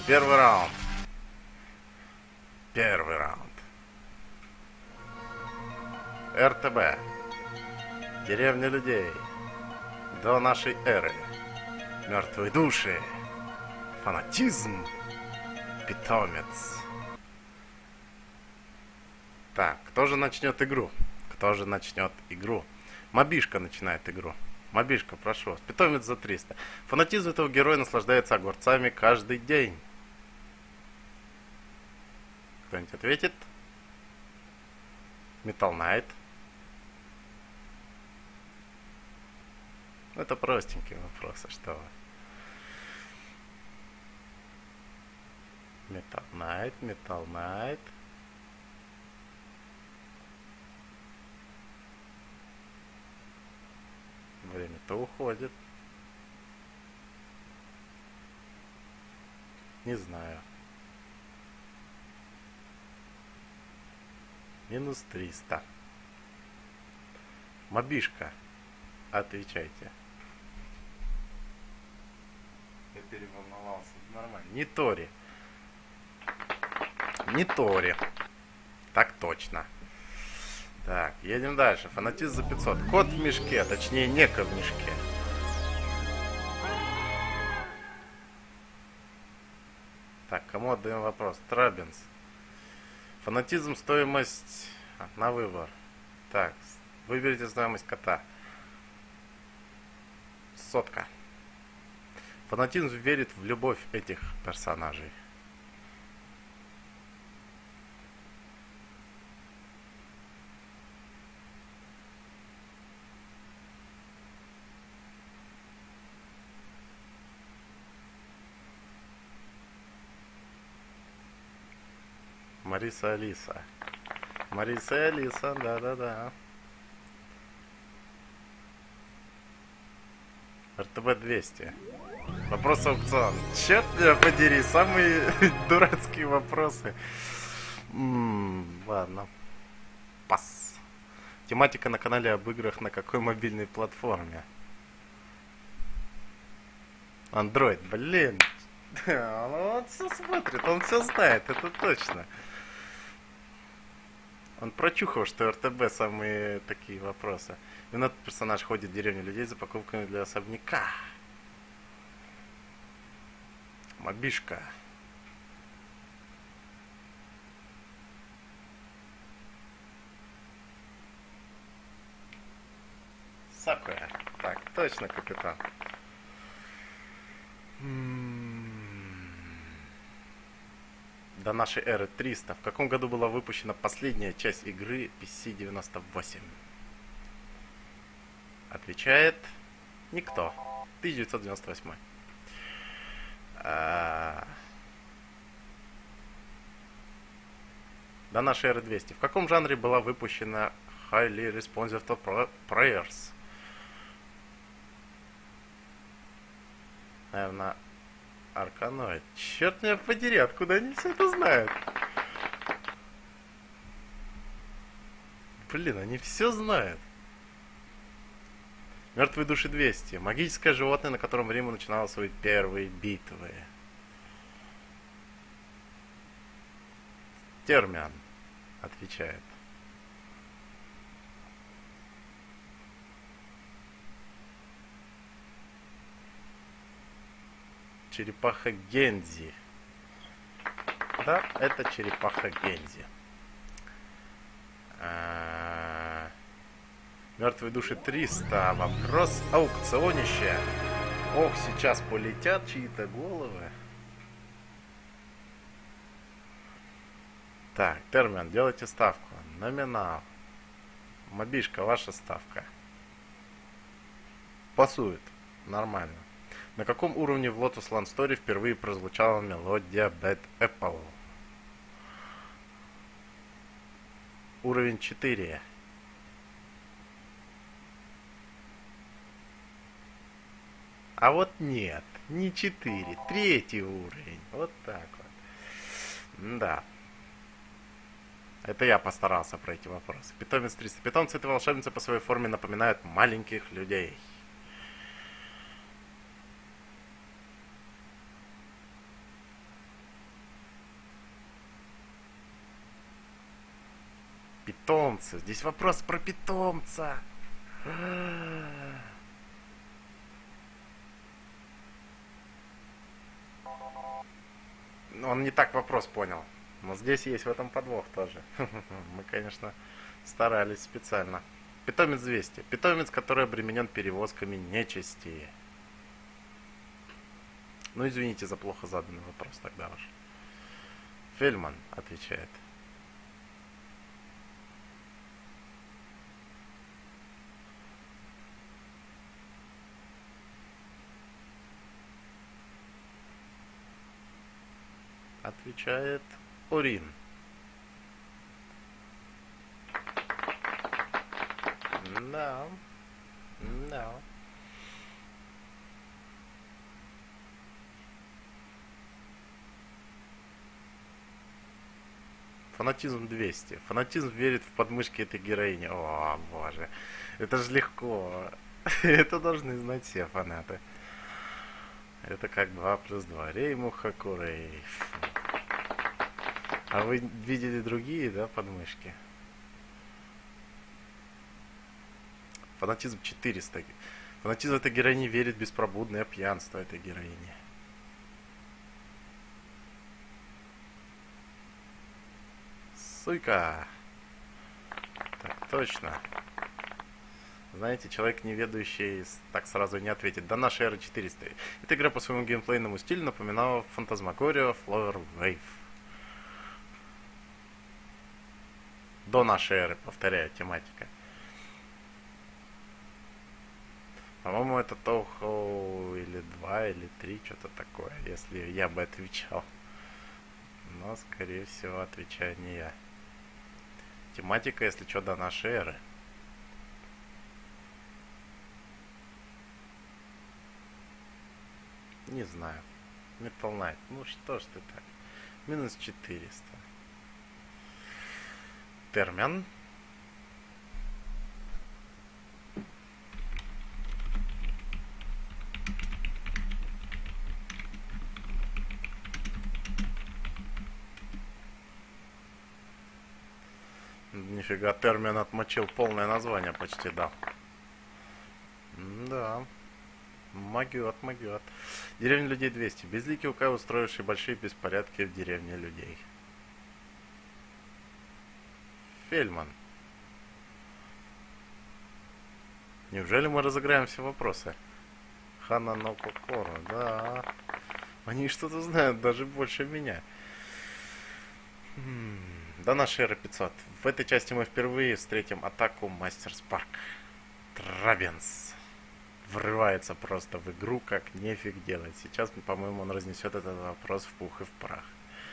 Первый раунд. Первый раунд. РТБ. Деревня людей. До нашей эры. Мертвые души. Фанатизм. Питомец. Так, кто же начнет игру? Кто же начнет игру? Мобишка начинает игру. Мобишка, прошу вас. Питомец за 300. Фанатизм этого героя наслаждается огурцами каждый день. Кто-нибудь ответит? Metal Knight. Это простенькие вопросы, что вы. Metal Knight, Metal Knight. Время-то уходит. Не знаю. Минус 300. Мобишка. Отвечайте. Я переволновался. Нормально. Не Тори. Не Тори. Так точно. Так, едем дальше. Фанатист за 500. Кот в мешке, точнее, нека в мешке. Так, кому отдаем вопрос? Трабинс. Фанатизм, стоимость на выбор. Так, выберите стоимость кота. 100. Фанатизм верит в любовь этих персонажей. Мариса Алиса. Мариса и Алиса, да-да-да. РТБ 200. Вопрос аукцион. Черт меня подери, самые дурацкие вопросы. Ладно. Пас. Тематика на канале об играх на какой мобильной платформе? Android, блин. Он все смотрит, он все знает, это точно. Он прочухал, что РТБ самые такие вопросы. Именно этот персонаж ходит в деревню людей за покупками для особняка. Мобишка. Сакуя. Так, точно, капитан. До нашей эры 300. В каком году была выпущена последняя часть игры PC-98? Отвечает никто. 1998. До нашей эры 200. В каком жанре была выпущена Highly Responsive to Prayers? Наверное, Арканоид. Черт меня подери, откуда они все это знают? Блин, они все знают. Мертвые души 200. Магическое животное, на котором Рима начинала свои первые битвы. Термиан отвечает. Черепаха Гензи. Да, это черепаха Гензи. Мертвые души 300. Вопрос аукционища. Ох, сейчас полетят чьи-то головы. Так, Термин, делайте ставку. Номинал. Мобишка, ваша ставка. Пасует. Нормально. На каком уровне в Lotus Land Story впервые прозвучала мелодия Bad Apple? Уровень 4. А вот нет, не 4, третий уровень. Вот так вот. Да. Это я постарался пройти вопрос. Питомец 300. Питомцы и волшебницы по своей форме напоминают маленьких людей. питомца. Здесь вопрос про питомца. Он не так вопрос понял. Но здесь есть в этом подвох тоже. Мы, конечно, старались специально. Питомец 200. Питомец, который обременен перевозками нечисти. Ну, извините за плохо заданный вопрос тогда уж. Фельман отвечает. Отвечает Урин. Да. Да. Фанатизм 200. Фанатизм верит в подмышки этой героини. О, боже. Это же легко. Это должны знать все фанаты. Это как 2 плюс 2. Реймуха Курей. А вы видели другие, да, подмышки? Фанатизм 400. Фанатизм этой героини верит в беспробудное пьянство этой героини. Суйка. Так, точно. Знаете, человек, не ведающий, так сразу не ответит. До нашей эры 400. Эта игра по своему геймплейному стилю напоминала Phantasmagoria Flower Wave. До нашей эры, повторяю, тематика. По-моему, это Toho или 2, или 3, что-то такое, если я бы отвечал. Но, скорее всего, отвечаю не я. Тематика, если что, до нашей эры. Не знаю. Metal Knight. Ну что ж ты так. Минус 400. Термин. Нифига, термин отмочил полное название почти, да. Да. Могет. Деревня людей 200. Безликий УК, устроивший большие беспорядки в деревне людей. Фельман. Неужели мы разыграем все вопросы? Хана но Кокоро, да. Они что-то знают даже больше меня. До нашей эры 500. В этой части мы впервые встретим атаку Мастер Спарк. Трабенс. Врывается просто в игру, как нефиг делать. Сейчас, по-моему, он разнесет этот вопрос в пух и в прах.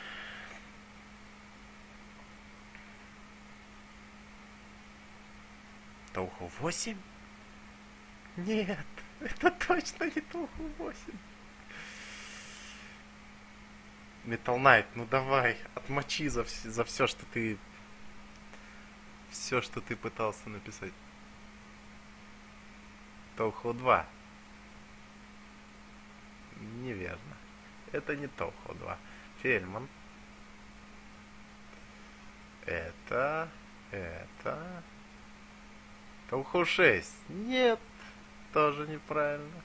Тоуху 8? Нет, это точно не Тоуху 8. Metal Knight, ну давай, отмочи за все, что ты... Все, что ты пытался написать. Тоуху 2. Неверно. Это не Тоуху 2. Фельман. Это... Тоуху 6. Нет, тоже неправильно.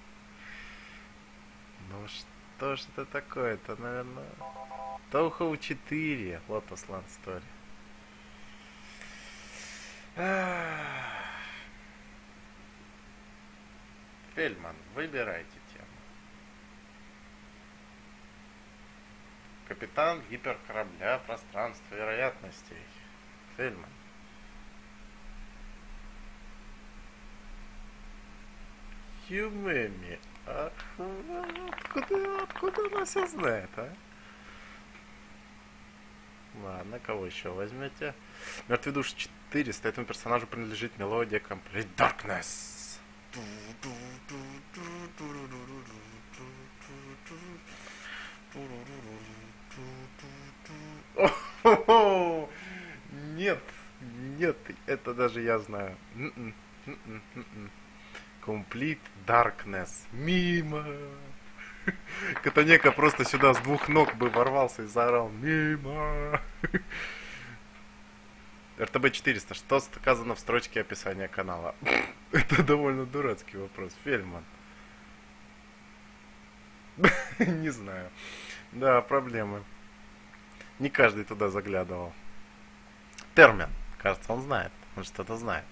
Ну что ж это такое-то, наверное... Тоуху 4. Lotus Land Story. Фельман, выбирайте тему. Капитан гиперкорабля пространства вероятностей. Фельман. Юмеми. Откуда она все знает, а? Ладно, кого еще возьмете? Мертвый душ 400. Этому персонажу принадлежит мелодия Complete Darkness. Нет, это даже я знаю. Complete Darkness. Мимо. Катанека просто сюда с двух ног бы ворвался и заорал: мимо. РТБ 400. Что сказано в строчке описания канала? Это довольно дурацкий вопрос. Фельдман. Не знаю. Да, проблемы. Не каждый туда заглядывал. Термин. Кажется, он знает. Он что-то знает.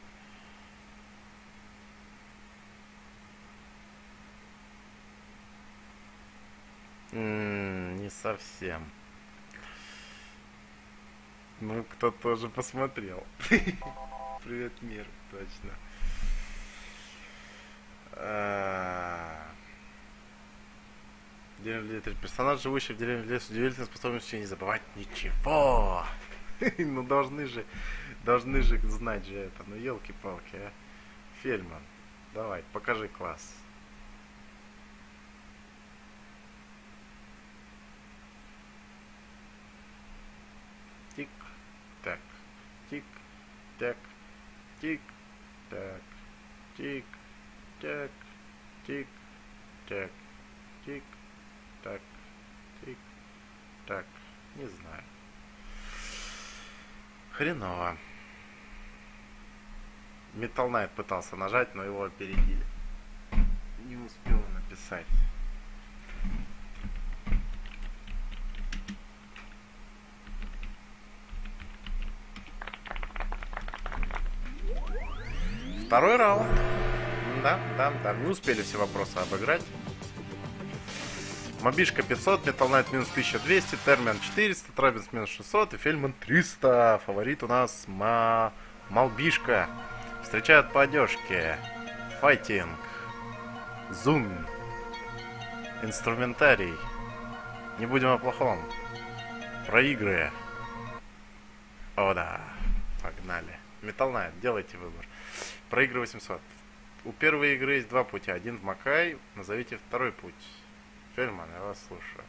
Не совсем. Ну, кто тоже посмотрел. Привет, мир, точно. Деревня Литер. Персонаж, живущий в деревне в лес, с удивительной способностью не забывать ничего. Ну, должны же знать же это. Ну, елки-палки, а. Фельдман, давай, покажи класс. Тик-так, тик-так, тик-так, тик-так, тик-так, тик-так, тик-так. Не знаю. Хреново. Metal Knight пытался нажать, но его опередили. Не успел написать. Второй раунд. Да. Не успели все вопросы обыграть. Мобишка 500, Metal Knight минус 1200, Термин 400, Трабинс минус 600 и Фельдман 300. Фаворит у нас Малбишка. Встречают по одежке. Файтинг. Зум. Инструментарий. Не будем о плохом. Про игры. О да. Погнали. Metal Knight, делайте выбор. Про игры 800. У первой игры есть два пути. Один в Макай. Назовите второй путь. Фельдман, я вас слушаю.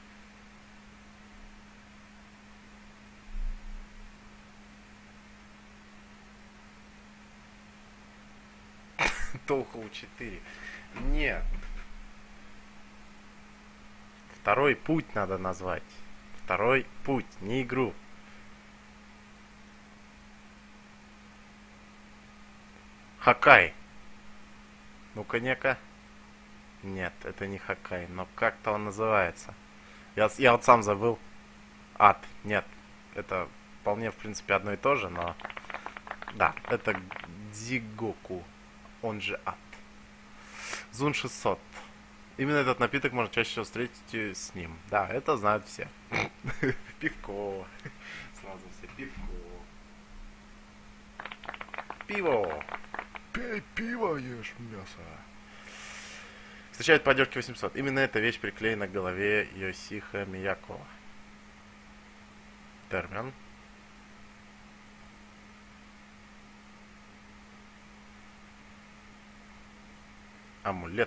Толхоу 4. Нет. Второй путь надо назвать. Второй путь, не игру. Хакай. Ну-ка, нека. Нет, это не Хакай, но как-то он называется. Я вот сам забыл. Ад. Нет, это вполне, в принципе, одно и то же, но... Да, это Дзигоку, он же Ад. Зун 600. Именно этот напиток можно чаще всего встретить с ним. Да, это знают все. Пивко. Сразу все. Пивко. Пиво. Пей пиво, ешь мясо. Встречает по одежке 800. Именно эта вещь приклеена к голове Йосиха Мияко. Термин. Амулет.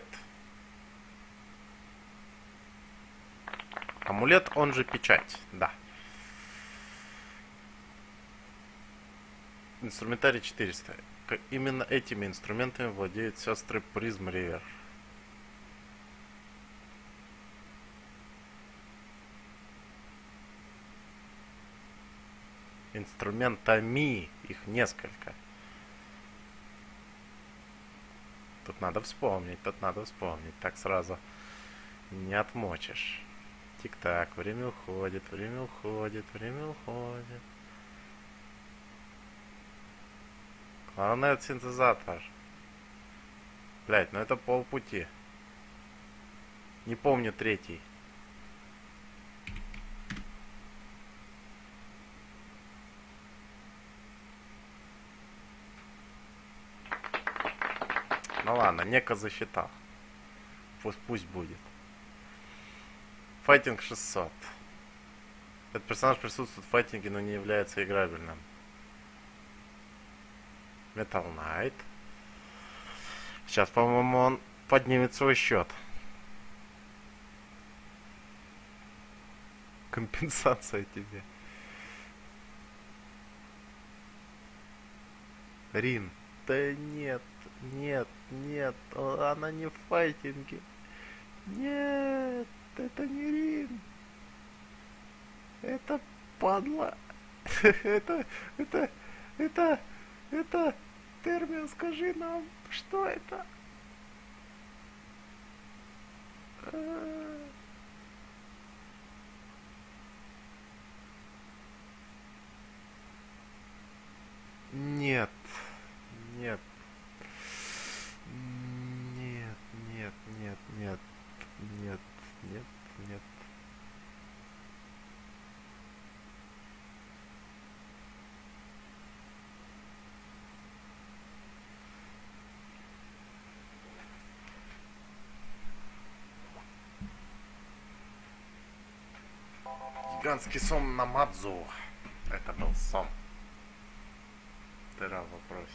Амулет, он же печать, да. Инструментарий 400. Именно этими инструментами владеют сестры Призм Ривер. Инструментами их несколько. Тут надо вспомнить. Так сразу не отмочишь. Тик-так, время уходит. Главное, это синтезатор. Блять, ну это полпути. Не помню третий. Ну ладно, Нека засчитал. Пусть будет. Файтинг 600. Этот персонаж присутствует в файтинге, но не является играбельным. Metal Knight. Сейчас, по-моему, он поднимет свой счет. Компенсация тебе. Рин. Да нет. Она не в файтинге. Нет, это не Рин. Это падла. это Это... Это... Термин, скажи нам, что это? Нет. Нет. Нет, нет, нет, нет. Нет, нет, нет. Гигантский сон Намадзу. Это был сон. Дыра в вопросе.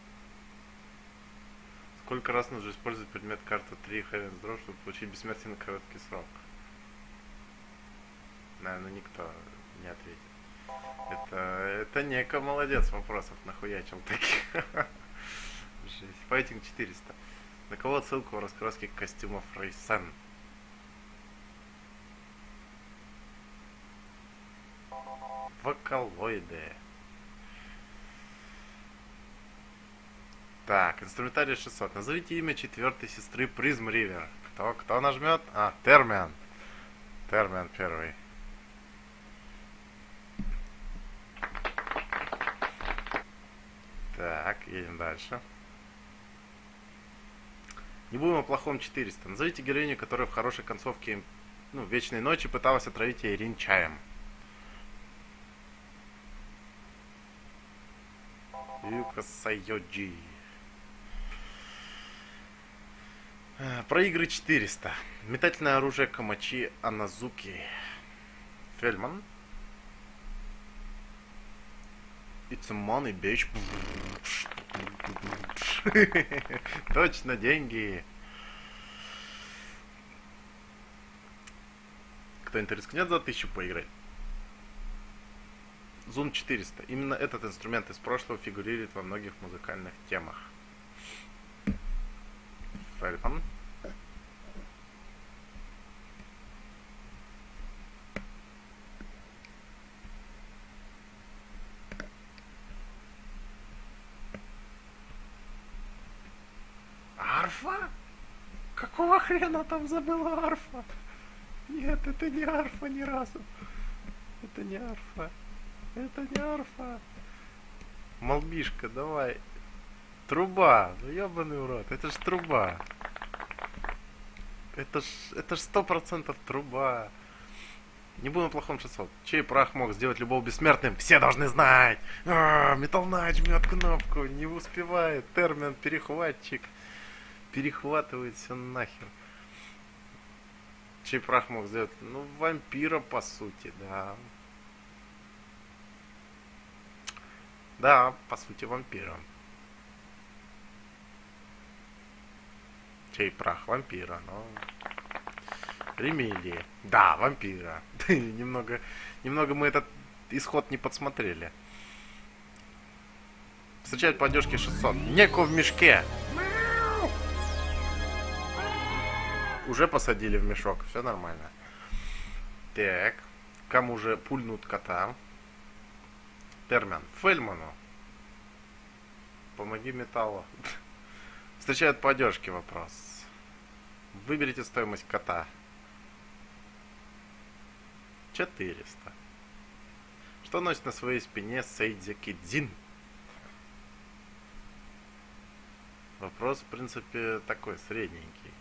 Сколько раз нужно использовать предмет карты 3 Heaven's Draw, чтобы получить бессмертие на короткий срок? Наверное, никто не ответит. Это Нека молодец, вопросов нахуячил таких. Жесть. Файтинг 400. На кого отсылка в раскраске костюмов Рейсен? Вокалоиды. Так, инструментарий 600. Назовите имя четвертой сестры Призм Ривер. Кто нажмет? А, Термиан. Термиан первый. Так, едем дальше. Не будем о плохом 400. Назовите героиню, которая в хорошей концовке, Вечной ночи пыталась отравить Ирин чаем. Юка Сайоджи. Про игры 400. Метательное оружие Камачи Аназуки. Фельман. It's money, bitch. Точно, деньги. Кто-нибудь рискнет за 1000 поиграть? Зун 400. Именно этот инструмент из прошлого фигурирует во многих музыкальных темах. Фельман. Арфа? Какого хрена там забыла арфа? Нет, это не арфа ни разу. Это не арфа. Это не арфа. Малбишка, давай. Труба. Ну ебаный урод. Это ж труба. Это ж 100% труба. Не будем о плохом 600. Чей прах мог сделать любого бессмертным? Все должны знать. Metal Knight жмет кнопку. Не успевает. Термин перехватчик. Перехватывает все нахер. Чей прах мог сделать? Вампира, по сути, да. Да, по сути, вампира. Чей прах? Вампира, но... Ремилии. Да, вампира. немного мы этот исход не подсмотрели. Встречают по одежке 600. Неку в мешке. Уже посадили в мешок. Все нормально. Так. Кому же пульнут кота? Термин. Фельману. Помоги металлу. Встречают по одежке вопрос. Выберите стоимость кота. 400. Что носит на своей спине Сейдзи Кидзин? Вопрос, в принципе, такой средненький.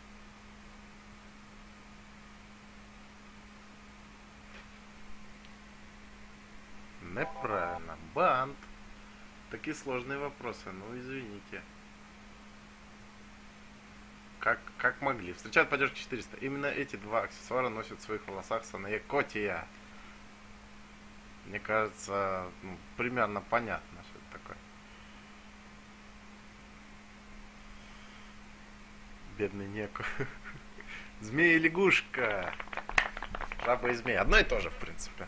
Неправильно. Бант. Такие сложные вопросы. Извините. Как могли. Встречают поддержки 400. Именно эти два аксессуара носят в своих волосах Санае Котия. Мне кажется, примерно понятно, что это такое. Бедный Неко. Змея и лягушка. Жаба и змея. Одно и то же, в принципе.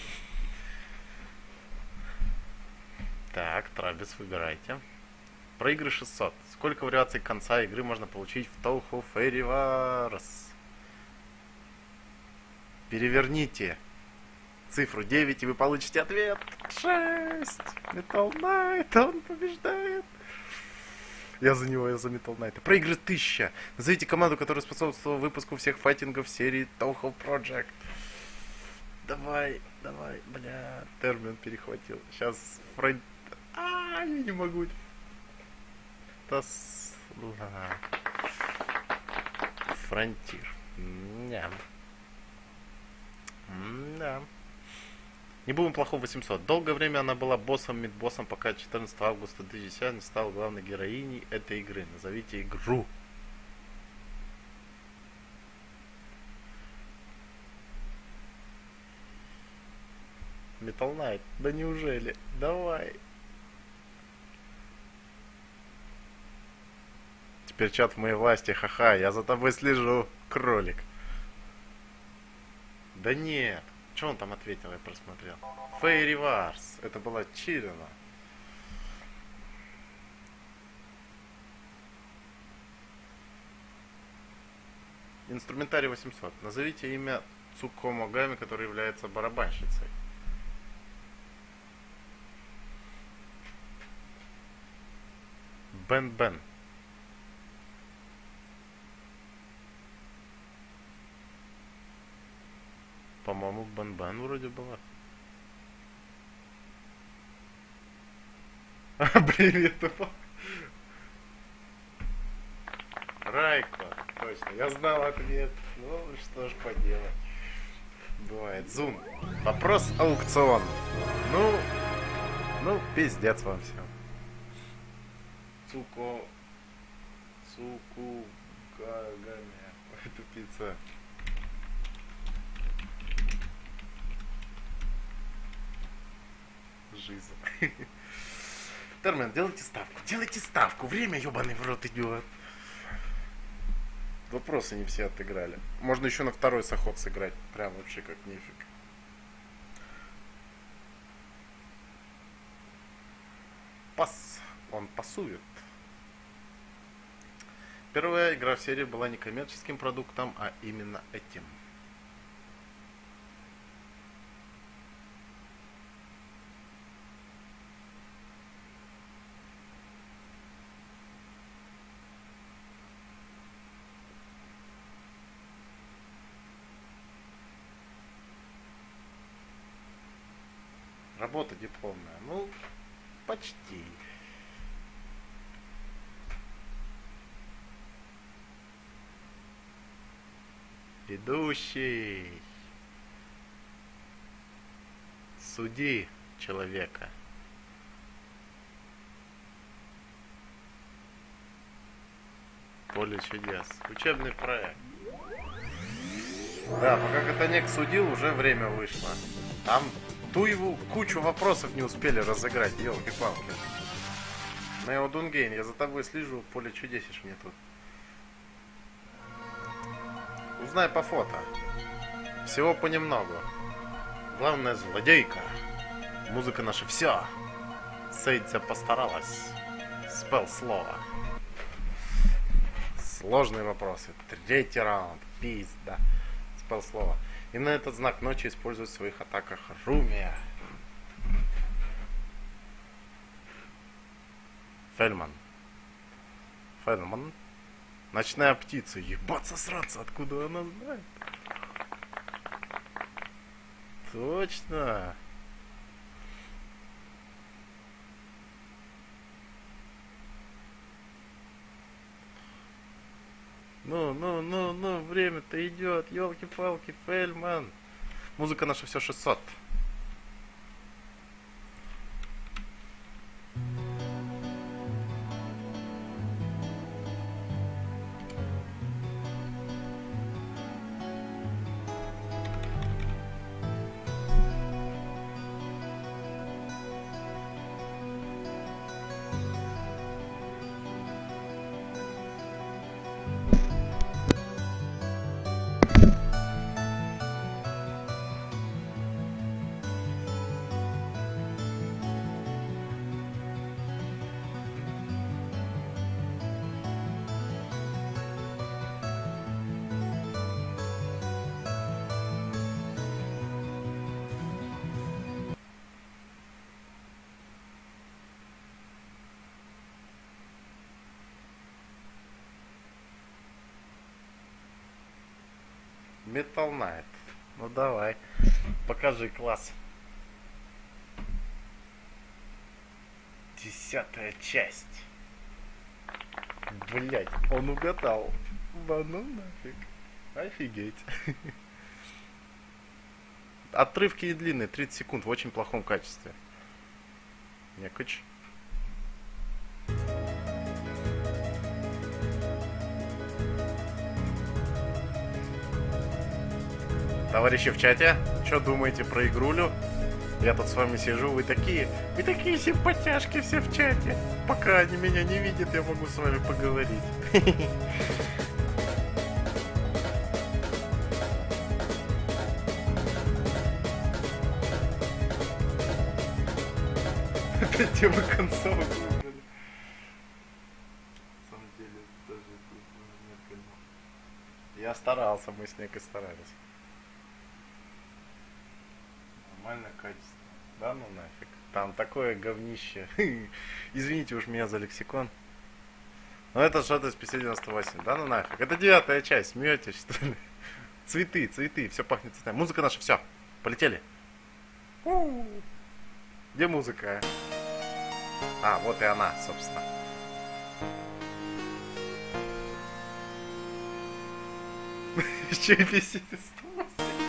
Так, Трабис, выбирайте. Про игры 600. Сколько вариаций конца игры можно получить в Touhou Fairy Wars? Переверните. цифру 9, и вы получите ответ. 6. Metal Knight, он побеждает. Я за него, я за Metal Knight. Про игры 1000. Назовите команду, которая способствовала выпуску всех файтингов серии Touhou Project. Давай, бля. Термин перехватил. Сейчас я не могу. Фронтир. Да. Не будем плохого 800. Долгое время она была боссом, мидбоссом, пока 14 августа 2010 не стала главной героиней этой игры. Назовите игру. Metal Knight. Да неужели? Давай. Теперь чат в моей власти. Ха-ха, я за тобой слежу, кролик. Да нет. Что он там ответил, я просмотрел. Fairy Wars. Это была Чирина. Инструментарий 800. Назовите имя Цуко Могами, который является барабанщицей. Бен. По-моему, Бен вроде была. Привет, тупо. Райко. Точно, я знал ответ. Ну, что ж поделать. Бывает. Зум. Вопрос аукцион. Ну, пиздец вам всем. Цуку Гагами. Ой, тупица. Жизнь. Термен, делайте ставку. Время, ебаный в рот, идет. Вопросы не все отыграли. Можно еще на второй соход сыграть. Прям вообще как нифиг. Пас. Он пасует. Первая игра в серии была не коммерческим продуктом, а именно этим. Работа дипломная. Ну, почти. Ведущий. Суди человека. Поле чудес. Учебный проект. Да, пока Катанек судил, уже время вышло. Там Туеву кучу вопросов не успели разыграть, елки-палки. Нео Дунгейн, я за тобой слежу, поле чудесишь мне тут. Узнай по фото. Всего понемногу. Главное, злодейка. Музыка наша все. Сейдзя постаралась. Спел слово. Сложные вопросы. Третий раунд. Пизда. Спел слово. И на этот знак ночи использует в своих атаках Румия. Фельман. Ночная птица. Ебаться сраться, откуда она знает? Точно. Ну, время-то идет, елки-палки, Фельман. Музыка наша все 600. Metal Knight. Ну давай. Покажи класс. 10-я часть. Блять, он угадал. Да ну нафиг. Офигеть. Отрывки и длинные, 30 секунд в очень плохом качестве. Некоч. Товарищи в чате, что думаете про игрулю? Я тут с вами сижу, вы такие симпатяшки все в чате. Пока они меня не видят, я могу с вами поговорить. Это тема концовок выбрали. На самом деле, даже тут нет канала. Я старался, мы с Некой старались. Нормальное качество. Да ну нафиг. Там такое говнище. Извините уж меня за лексикон. Но это что-то из 598. Да ну нафиг. Это 9-я часть. Смеетесь, что ли? Цветы, цветы. Все пахнет цветами. Музыка наша, все. Полетели. Где музыка? А, вот и она, собственно. Еще и висит из стола.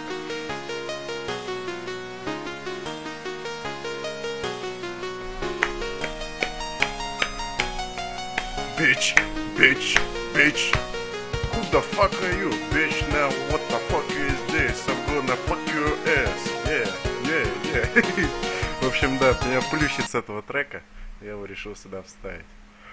Bitch, bitch, bitch. Who the fuck are you, bitch? Now what the fuck is this? I'm gonna fuck your ass. Yeah, yeah, yeah. В общем, да, меня плющит с этого трека. Я его решил сюда вставить.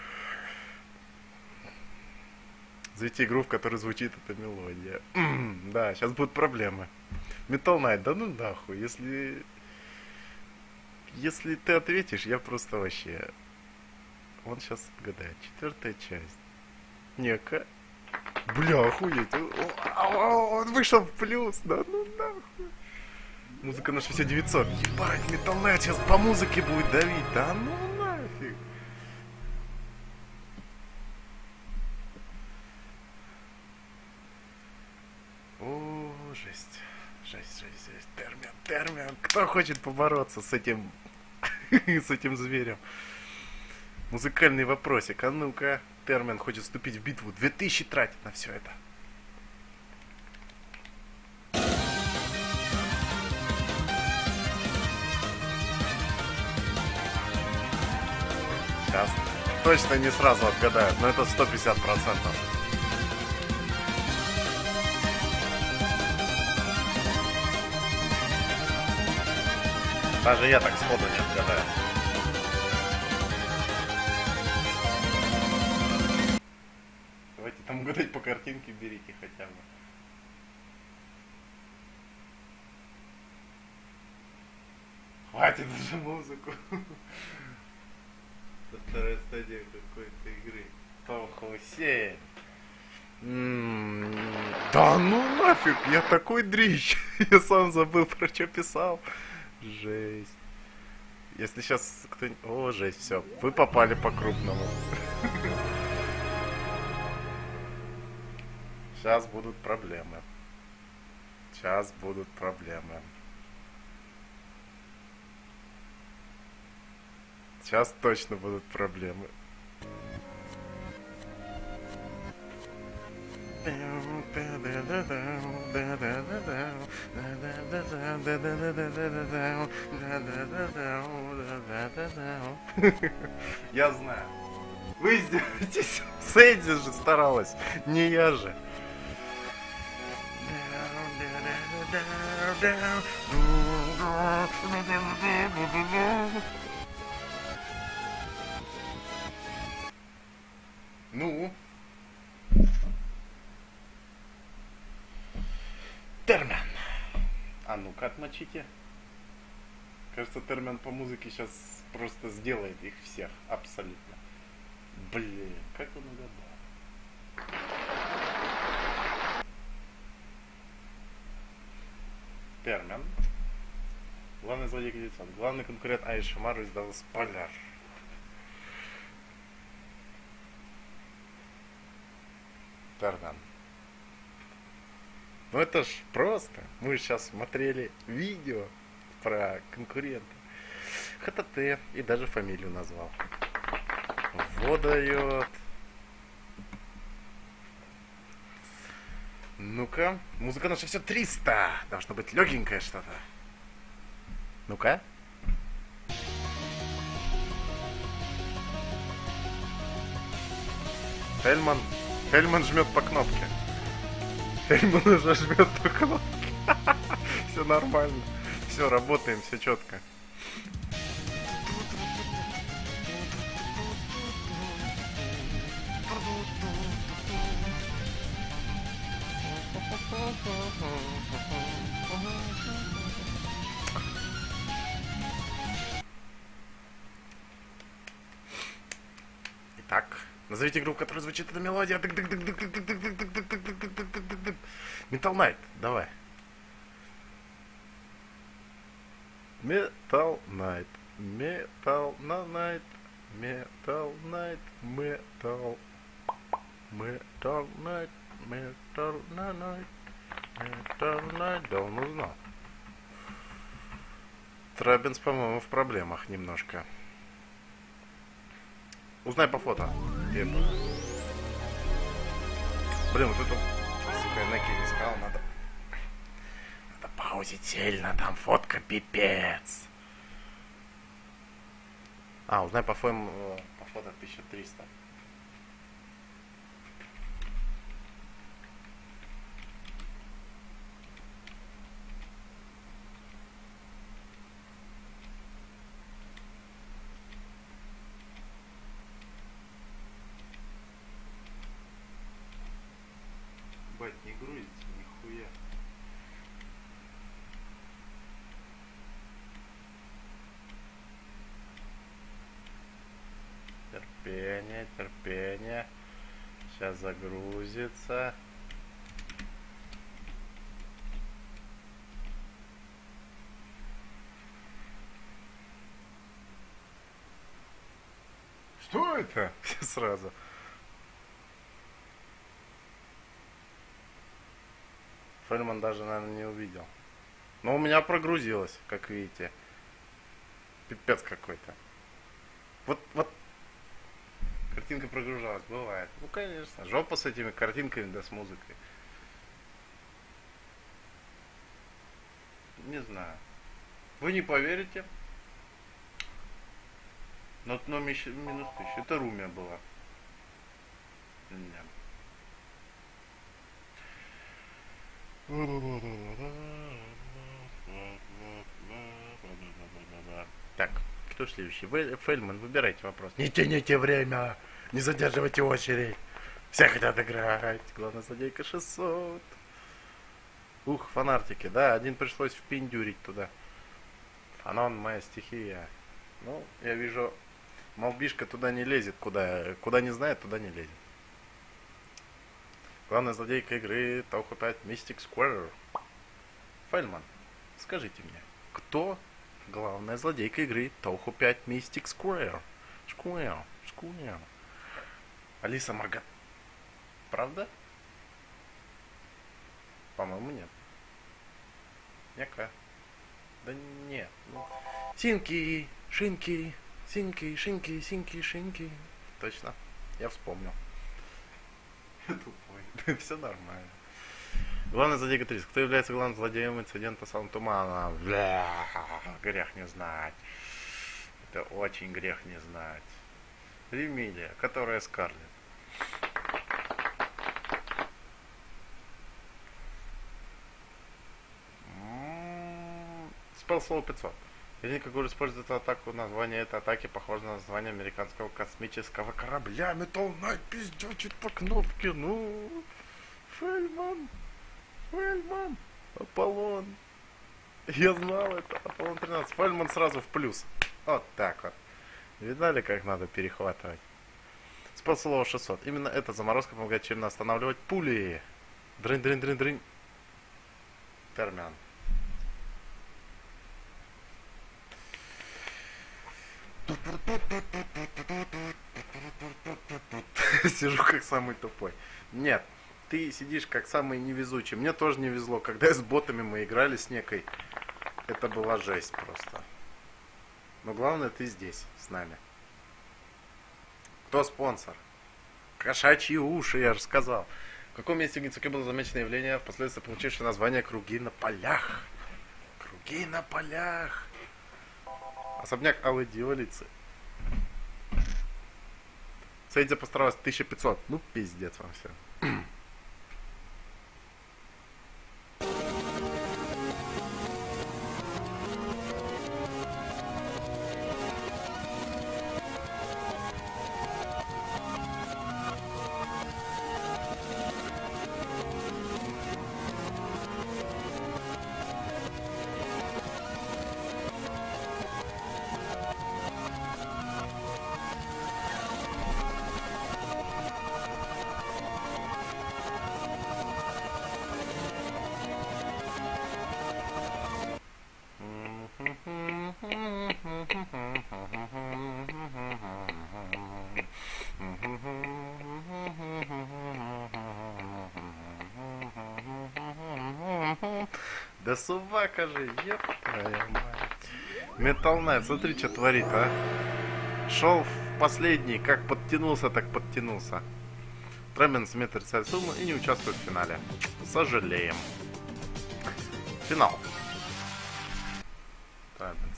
Зайти игру, в которой звучит эта мелодия. Да, сейчас будут проблемы. Metal Knight, да ну нахуй. Если ты ответишь, я просто вообще... Он сейчас отгадает. 4-я часть. Нека. Бля, охуеть. Он вышел в плюс. Да ну нахуй. Музыка на 6900. Ебать, Metal Knight сейчас по музыке будет давить. Да ну нафиг. О, жесть. Жесть. Термин. Кто хочет побороться с этим... с этим зверем? Музыкальный вопросик. А ну-ка, Термин хочет вступить в битву. 2000 тратит на все это. Сейчас точно не сразу отгадают, но это 150%. Даже я так сходу не отгадаю. Давайте там угадать по картинке, берите хотя бы. Хватит даже музыку. Это вторая стадия какой-то игры. Том Хусейн. Да ну нафиг, я такой дрищ. Я сам забыл, про что писал. Жесть. Если сейчас кто-нибудь... О, жесть, все. Вы попали по-крупному. Сейчас будут проблемы. Сейчас точно будут проблемы. Я знаю. Вы издеваетесь? Сэдди же старалась. Не я же. Ну? Термин. А ну-ка отмочите. Кажется, Термин по музыке сейчас просто сделает их всех. Абсолютно. Блин, как он угадал. Термин. Главный злодей Кадицон. Главный конкурент Айшимару издал спойлер. Термин. Ну это ж просто. Мы сейчас смотрели видео про конкурента. ХТТ и даже фамилию назвал. Вот дает. Ну-ка, музыка наша все 300. Должно быть легенькое что-то. Ну-ка. Фельман жмет по кнопке. Фельман уже жмет по кнопке. Все нормально. Все, работаем, все четко. Итак, назовите игру, в которой звучит эта мелодия. Metal Knight, давай. Metal Knight. Metal Knight. Metal Knight. Metal. Metal Knight. Metal Knight. Metal Knight. Да он узнал. Трабинс, по-моему, в проблемах немножко. Узнай по фото. Блин, вот это... Сука, я не сказал, надо паузить сильно, там фотка пипец. А, узнай по фото 1300. Бать, не грузится нихуя. Терпение, терпение. Сейчас загрузится. Что это? Все сразу. Фельман даже, наверное, не увидел. Но у меня прогрузилось, как видите. Пипец какой-то. Вот картинка прогружалась, бывает. Ну, конечно. Жопа с этими картинками, да с музыкой. Не знаю. Вы не поверите. Но минус 1000. Это Румия была. Нет. Так, кто следующий? Фельман, выбирайте вопрос. Не тяните время, не задерживайте очередь. Все хотят играть. Главная злодейка 600. Ух, фанартики, да, один пришлось впендюрить туда. Фанон моя стихия. Ну, я вижу, Малбишка туда не лезет, куда не знает, туда не лезет. Главная злодейка игры Тауха 5 Mystic Square. Фельман, скажите мне, кто главная злодейка игры Тауха 5 Mystic Square? Square. Алиса Маргат. Правда? По-моему, нет. Няка. Да нет. Синки, шинки, синки, шинки, синки, шинки. Точно. Я вспомнил. Тупой. Все нормально. Главный злодей Гатрис. Кто является главным злодеем инцидента Салон Тумана? Бля, грех не знать. Это очень грех не знать. Ремилия, которая Скарлетт. Спелслоу 500. Единика Гур использует атаку. Название этой атаки похоже на название американского космического корабля. Metal Knight пиздячит по кнопке. Ну, Фельман, Аполлон. Я знал это. Аполлон 13. Фельман сразу в плюс. Вот так вот. Видали, как надо перехватывать? Спелслоу 600. Именно эта заморозка помогает чем останавливать пули. Дрынь. Термиан. Сижу как самый тупой. Нет. ты сидишь как самый невезучий. Мне тоже не везло. Когда с ботами мы играли с некой, это была жесть просто. Но главное, ты здесь, с нами. Кто спонсор? Кошачьи уши, я же сказал. В каком месте в Гинцуке было замечено явление, впоследствии получившее название «Круги на полях»? Круги на полях. Особняк Аллы Дьяволицы. Сейдзе постаралась 1500. Ну, пиздец вам все. Да собака же, ёб твою мать. Metal Knight, смотри, что творит, а. Шел в последний, как подтянулся, так подтянулся. Тремен сумеет отрицать сумму и не участвует в финале. Сожалеем. Финал. Тременс.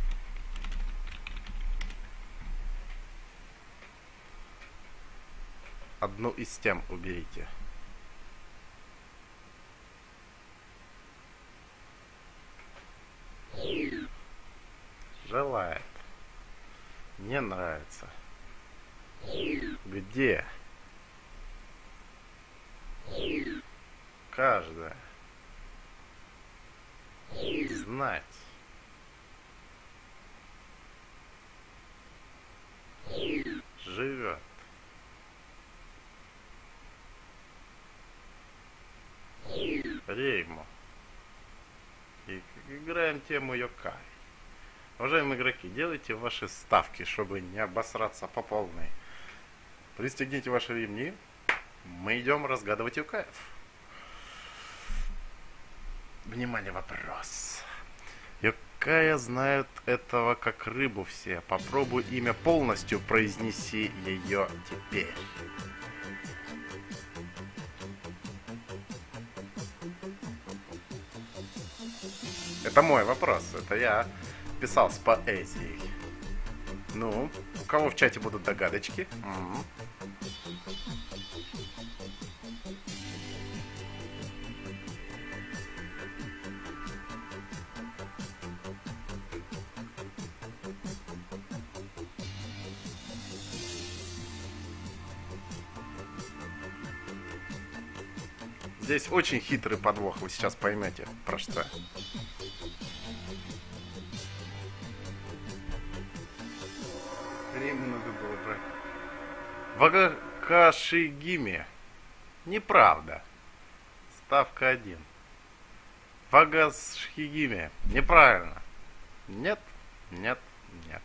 Одну из тем уберите. Желает. Не нравится. Где? Каждая. Знать. Живет. Рейму. И играем тему Йокай. Уважаемые игроки, делайте ваши ставки, чтобы не обосраться по полной. Пристегните ваши ремни. Мы идем разгадывать Йокаев. Внимание, вопрос. Йокая знают этого как рыбу все. Попробуй имя полностью, произнеси ее теперь. Это мой вопрос. Это я писал с поэзией. Ну, у кого в чате будут догадочки? Здесь очень хитрый подвох, вы сейчас поймете, про что. Время надо было брать. Вагакашигиме. Неправда. Ставка 1. Вагашигиме. Неправильно. Нет, нет, нет.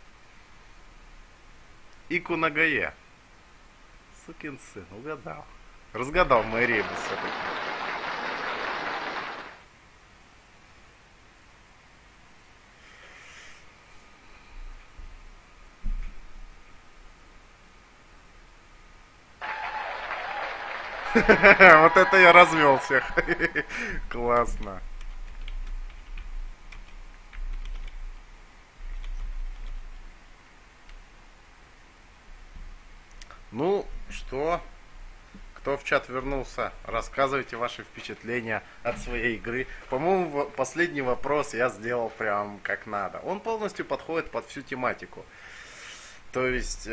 Икунагае. Сукин сын, угадал. Разгадал мой ребус все-таки. Вот это я развел всех. Классно. Ну, что? Кто в чат вернулся, рассказывайте ваши впечатления от своей игры. По-моему, последний вопрос я сделал прям как надо. Он полностью подходит под всю тематику. То есть...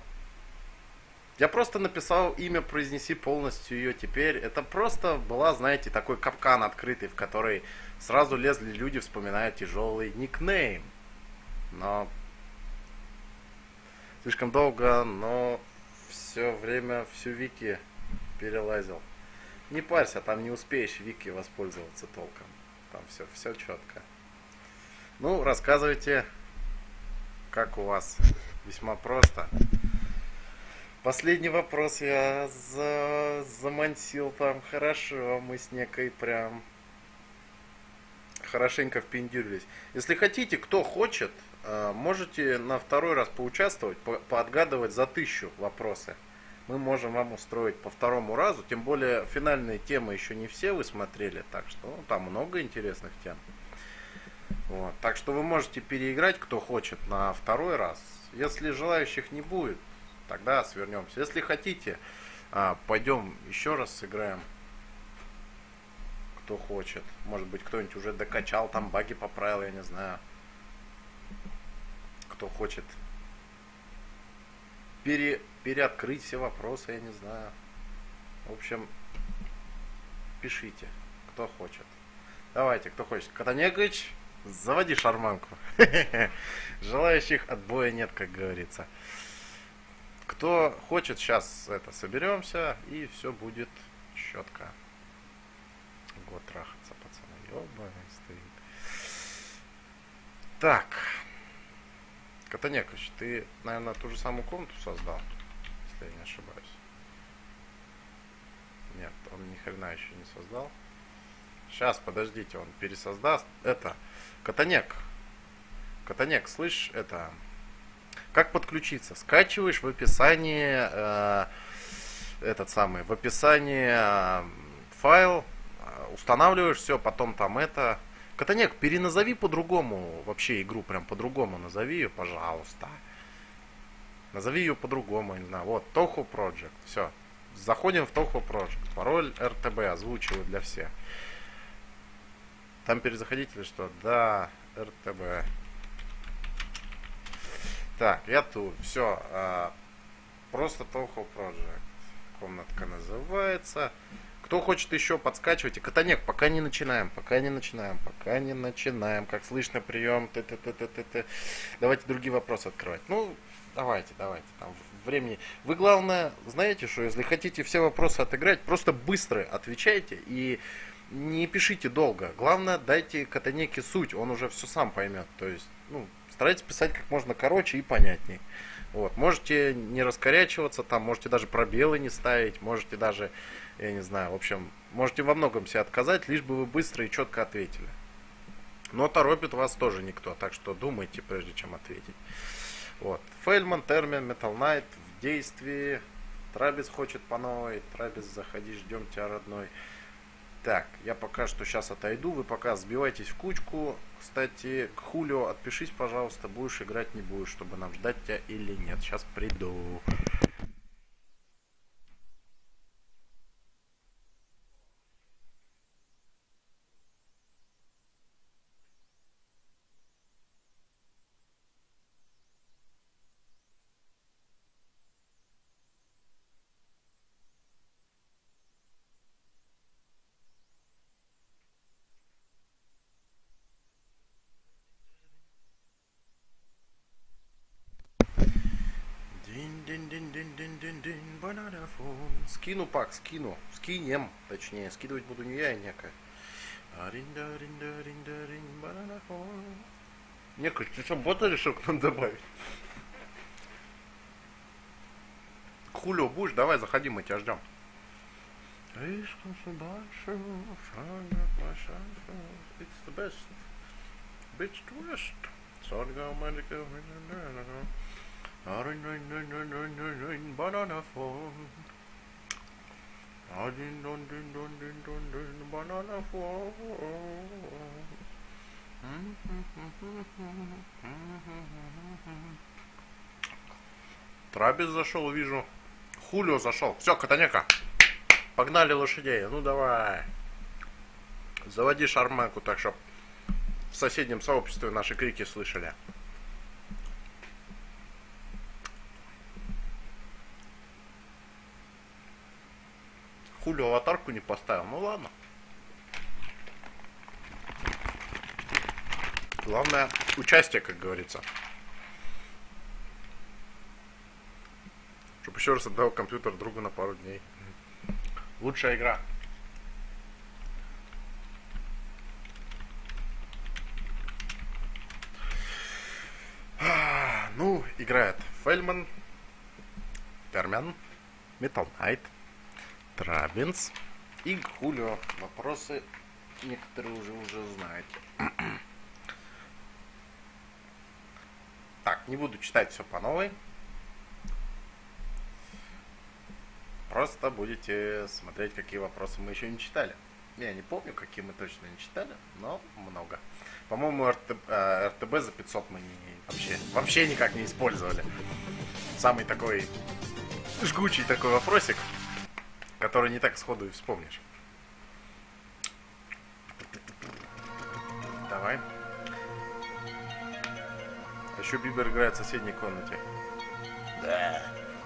Я просто написал имя, произнеси полностью ее теперь. Это просто была, знаете, такой капкан открытый, в который сразу лезли люди, вспоминая тяжелый никнейм. Но слишком долго, но все время всю вики перелазил. Не парься, там не успеешь вики воспользоваться толком. Там все четко. Ну, рассказывайте, как у вас. Весьма просто. Последний вопрос я замансил там. Хорошо, мы с некой прям хорошенько впендюрились. Если хотите, кто хочет, можете на второй раз поучаствовать, поотгадывать за 1000 вопросы. Мы можем вам устроить по второму разу. Тем более финальные темы еще не все вы смотрели, так что там много интересных тем. Вот. Так что вы можете переиграть, кто хочет, на второй раз. Если желающих не будет, тогда свернемся. Если хотите, пойдем еще раз сыграем. Кто хочет. Может быть, кто-нибудь уже докачал, там баги поправил, я не знаю. Кто хочет переоткрыть все вопросы, я не знаю. В общем, пишите, кто хочет. Давайте, кто хочет. Котонекович, заводи шарманку. Желающих отбоя нет, как говорится. Кто хочет, сейчас соберемся, и все будет четко. Год трахаться, пацаны. Ёбаный стоит. Так. Котонекович, ты, наверное, ту же самую комнату создал, если я не ошибаюсь. Нет, он ни хрена еще не создал. Сейчас, подождите, он пересоздаст. Котонек, слышь, как подключиться? Скачиваешь в описании в описании файл, устанавливаешь все, потом там Котонек, переназови по-другому вообще игру, прям по-другому назови ее, пожалуйста. Назови ее по-другому, не знаю. Вот, Toho Project, все. Заходим в Toho Project. Пароль RTB озвучиваю для всех. Там перезаходите или что? Да, RTB. Так, я тут. Все. Просто Toho Project. Комнатка называется. Кто хочет еще подскачивать? И Котонек, пока не начинаем. Как слышно, прием. Давайте другие вопросы открывать. Ну, давайте. Там времени. Вы, главное, знаете, что если хотите все вопросы отыграть, просто быстро отвечайте и не пишите долго. Главное, дайте Котонеке суть, он уже все сам поймет. То есть, старайтесь писать как можно короче и понятней. Вот. Можете не раскорячиваться, там, можете даже пробелы не ставить, можете даже, я не знаю, в общем, можете во многом себе отказать, лишь бы вы быстро и четко ответили. Но торопит вас тоже никто, так что думайте, прежде чем ответить. Вот. Фейльман, Термин, Metal Knight в действии. Трабис хочет по новой. Трабис, заходи, ждем тебя, родной. Так, я пока что сейчас отойду, вы пока сбивайтесь в кучку. Кстати, к Хулио отпишись, пожалуйста, будешь играть, не будешь, чтобы нам ждать тебя или нет. Сейчас приду. Скину пак, скинем, точнее, скидывать буду не я, а некая. Некая, ты что, бота решил к нам добавить? Хулио будешь? Давай, заходи, мы тебя ждем. It's the best. Bitch twist. Banana phone. Banana phone. Трабис зашел, вижу. Хулио зашел. Все, Котонека. Погнали лошадей. Ну давай. Заводи шарманку, так что в соседнем сообществе наши крики слышали. Хулио аватарку не поставил. Ну ладно. Главное участие, как говорится. Чтобы еще раз отдал компьютер другу на пару дней. Лучшая игра. Ну, играет Фейльман. Фермян, Metal Knight, Трабинс и Хулио. Вопросы некоторые уже знаете. Так, не буду читать все по новой. Просто будете смотреть, какие вопросы мы еще не читали. Я не помню, какие мы точно не читали, но много. По-моему, РТБ за 500 мы вообще никак не использовали. Самый такой жгучий такой вопросик, который не так сходу и вспомнишь. Давай. Еще Бибер играет в соседней комнате. Да.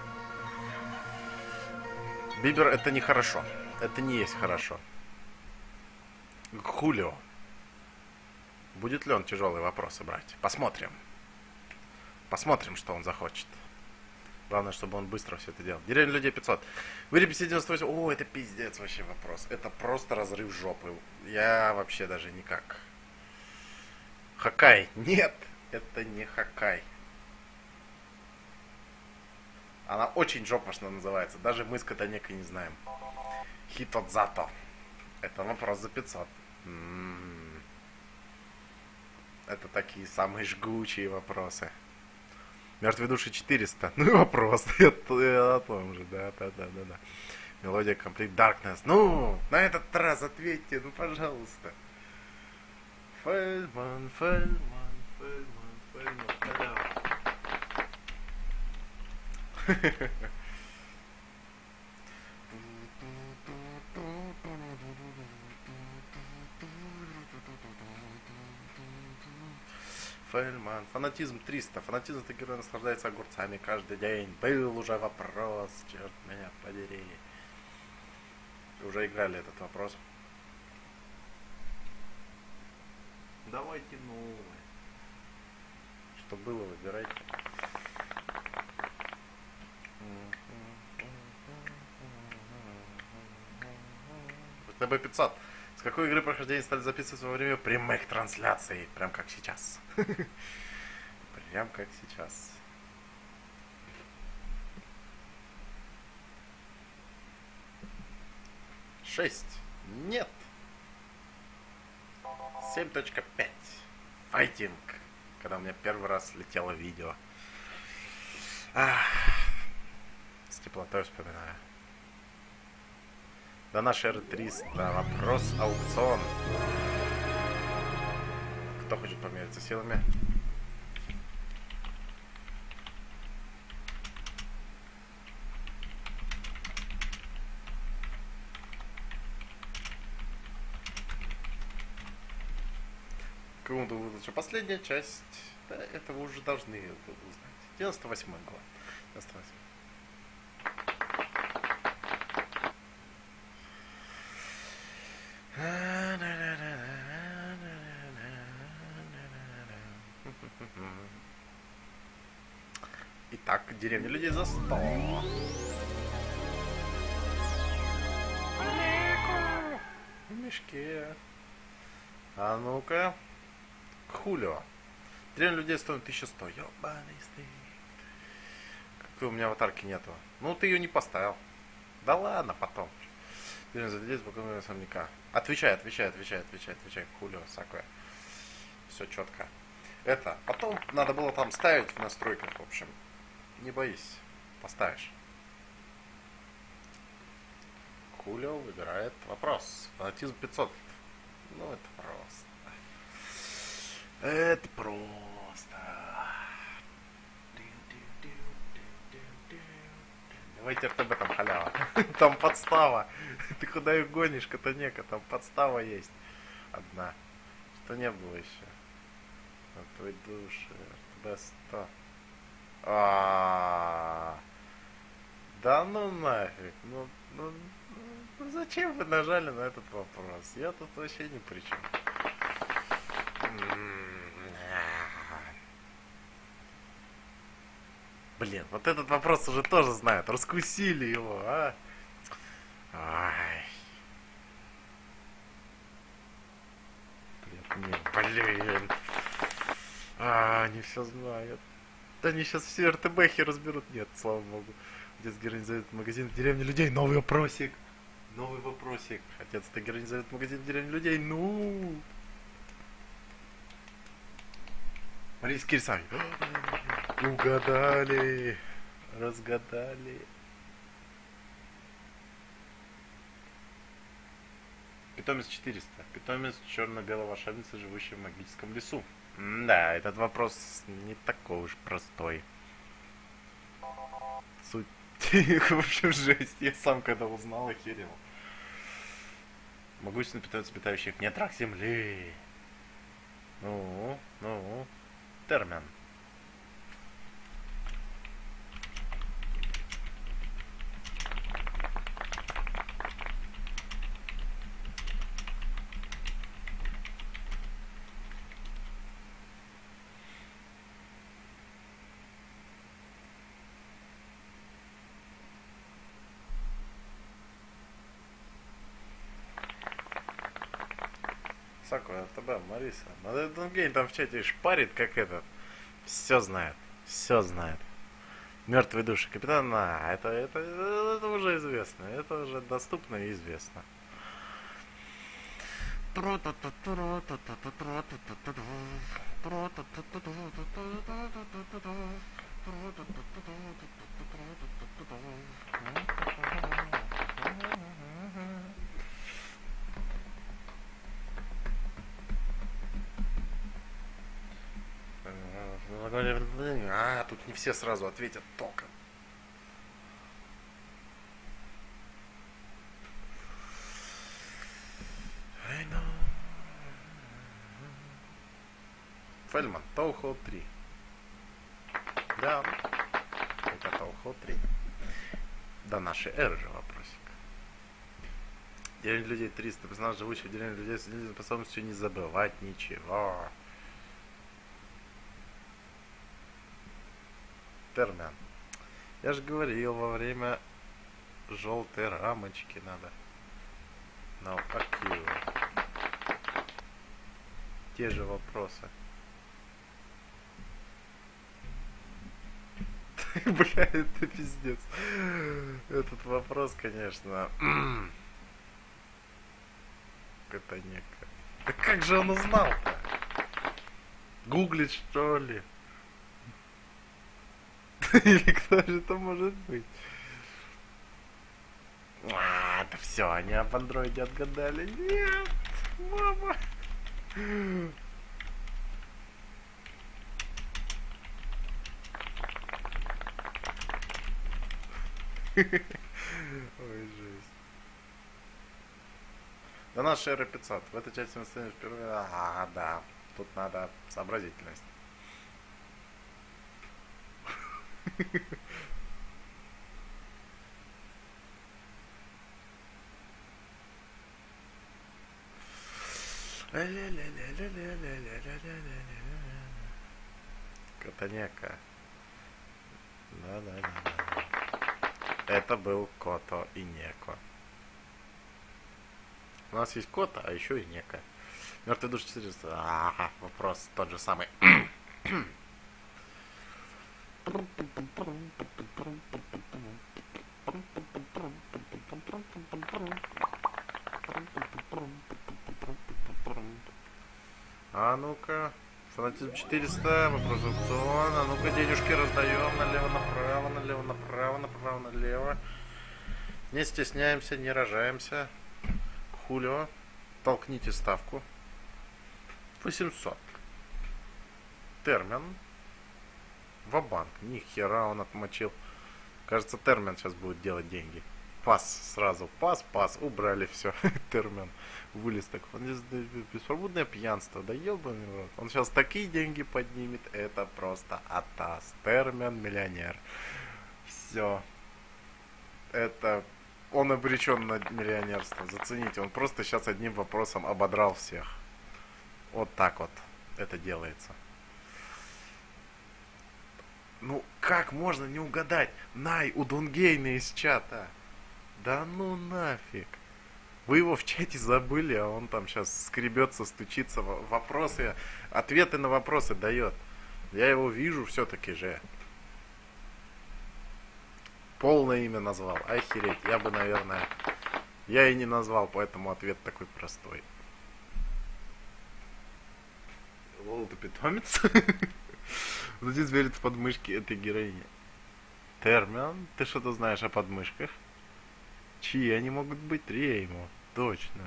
Бибер это не хорошо. Это не есть хорошо. Хулио. Будет ли он тяжелые вопросы брать? Посмотрим. Посмотрим, что он захочет. Главное, чтобы он быстро все это делал. Деревня людей 500. Вырепись 98. О, это пиздец вообще вопрос. Это просто разрыв жопы. Я вообще даже никак. Хоккай. Нет, это не Хоккай. Она очень жопошно называется. Даже мы с Катанекой не знаем. Хитодзато. Это вопрос за 500. Это такие самые жгучие вопросы. Мертвые души 400. Ну и вопрос. Я о том же. Да. Мелодия Complete Darkness. Ну, на этот раз ответьте, ну пожалуйста. Фельдман. Фельдман. Фанатизм 300. Фанатизм это герой наслаждается огурцами каждый день. Был уже вопрос, черт меня подери. Уже играли этот вопрос. Давайте новое. Что было, выбирайте. ТБ 500. С какой игры прохождения стали записывать во время прямых трансляций? Прям как сейчас. Прям как сейчас. 6. Нет. 7.5. Файтинг. Когда у меня первый раз летело видео. С теплотой вспоминаю. До нашей эры 300. Вопрос аукцион. Кто хочет помериться силами? Кому-то выдача. Последняя часть. Да, это вы уже должны узнать. 98-й год. 98. Итак, деревня людей за 100. В мешке. А ну-ка. Хулио. Деревня людей стоит 1100. Ёбаный стыд. Какой у меня аватарки нету. Ну ты ее не поставил. Да ладно, потом. Деревня за людей спокойного особняка. Отвечай. Хулио, Сакуя. Все четко. Это. Потом надо было там ставить в настройках, в общем. Не боись. Поставишь. Хулио выбирает вопрос. Фанатизм 500. Ну, это просто. Это просто. Давайте РТБ там халява. Там подстава. Ты куда их гонишь, Катанека? Там подстава есть. Одна. Что не было еще? На твой душе. РТБ 100. Да ну нафиг. Ну зачем вы нажали на этот вопрос? Я тут вообще ни при чем. Блин, вот этот вопрос уже тоже знают. Раскусили его, а? Ай. Блин. Не все знают. Да они сейчас все РТБхи разберут. Нет, слава богу. Отец героинь зовет магазин в деревне людей. Новый вопросик. Новый вопросик. Отец-то героинь зовет магазин в деревне людей. Ну. Марийский рисовик. Угадали. Разгадали. Питомец 400. Питомец черно-белой волшебницы, живущей в магическом лесу. Да, этот вопрос не такой уж простой. Суть... В общем, жесть. Я сам когда узнал, охерел. Могущественный питомец, обитающий в недрах земли. Ну. Термен. Сакура, ФТБ, Мариса. Гейм там в чате шпарит, как этот. Все знает. Все знает. Мертвые души капитана. Это уже известно. Это уже доступно и известно. Тут не все сразу ответят только. Фельман, Таухо 3. Да, это Таухо 3. До нашей эры же вопросик. Деревня людей 300. Персонаж, живущий в деревне людей с способностью не забывать ничего. Термен. Я же говорил, во время желтой рамочки надо навпаки. Те же вопросы. Бля, это пиздец. Этот вопрос, конечно. Это некое. Да как же он узнал-то? Гуглить, что ли? Или кто же это может быть? Это все, они об андроиде отгадали. Нет, мама. Ой, жесть. До нашей эры 500. В этой части мы стоим впервые. Ага, да. Тут надо сообразительность. Котонека. Да. Это был Кото и Неко. У нас есть Кота, а еще и Нека. Мертвый душ 400. Ага, вопрос тот же самый. А ну-ка. Фанатизм 400, вопрос аукцион. А ну-ка, денежки раздаем налево-направо, налево-направо, направо-налево. Не стесняемся, не рожаемся. Хулио. Толкните ставку. 800. Термен. Ва-банк. Ни хера он отмочил. Кажется, Термен сейчас будет делать деньги. Пас сразу. Пас. Убрали все. Термен. Вылез так. Беспробудное пьянство. Да ебаный в рот. Он сейчас такие деньги поднимет. Это просто атас. Термен миллионер. Все. Это... Он обречен на миллионерство. Зацените. Он просто сейчас одним вопросом ободрал всех. Вот так вот это делается. Ну, как можно не угадать? Най, у Дунгейна из чата. Да ну нафиг. Вы его в чате забыли, а он там сейчас скребется, стучится, вопросы, ответы на вопросы дает. Я его вижу все-таки же. Полное имя назвал. Охереть. Я бы, наверное... Я и не назвал, поэтому ответ такой простой. Лол, ты питомец? Зачем зверит в подмышке этой героини? Термиан, ты что-то знаешь о подмышках? Чьи они могут быть? Реймо. Точно.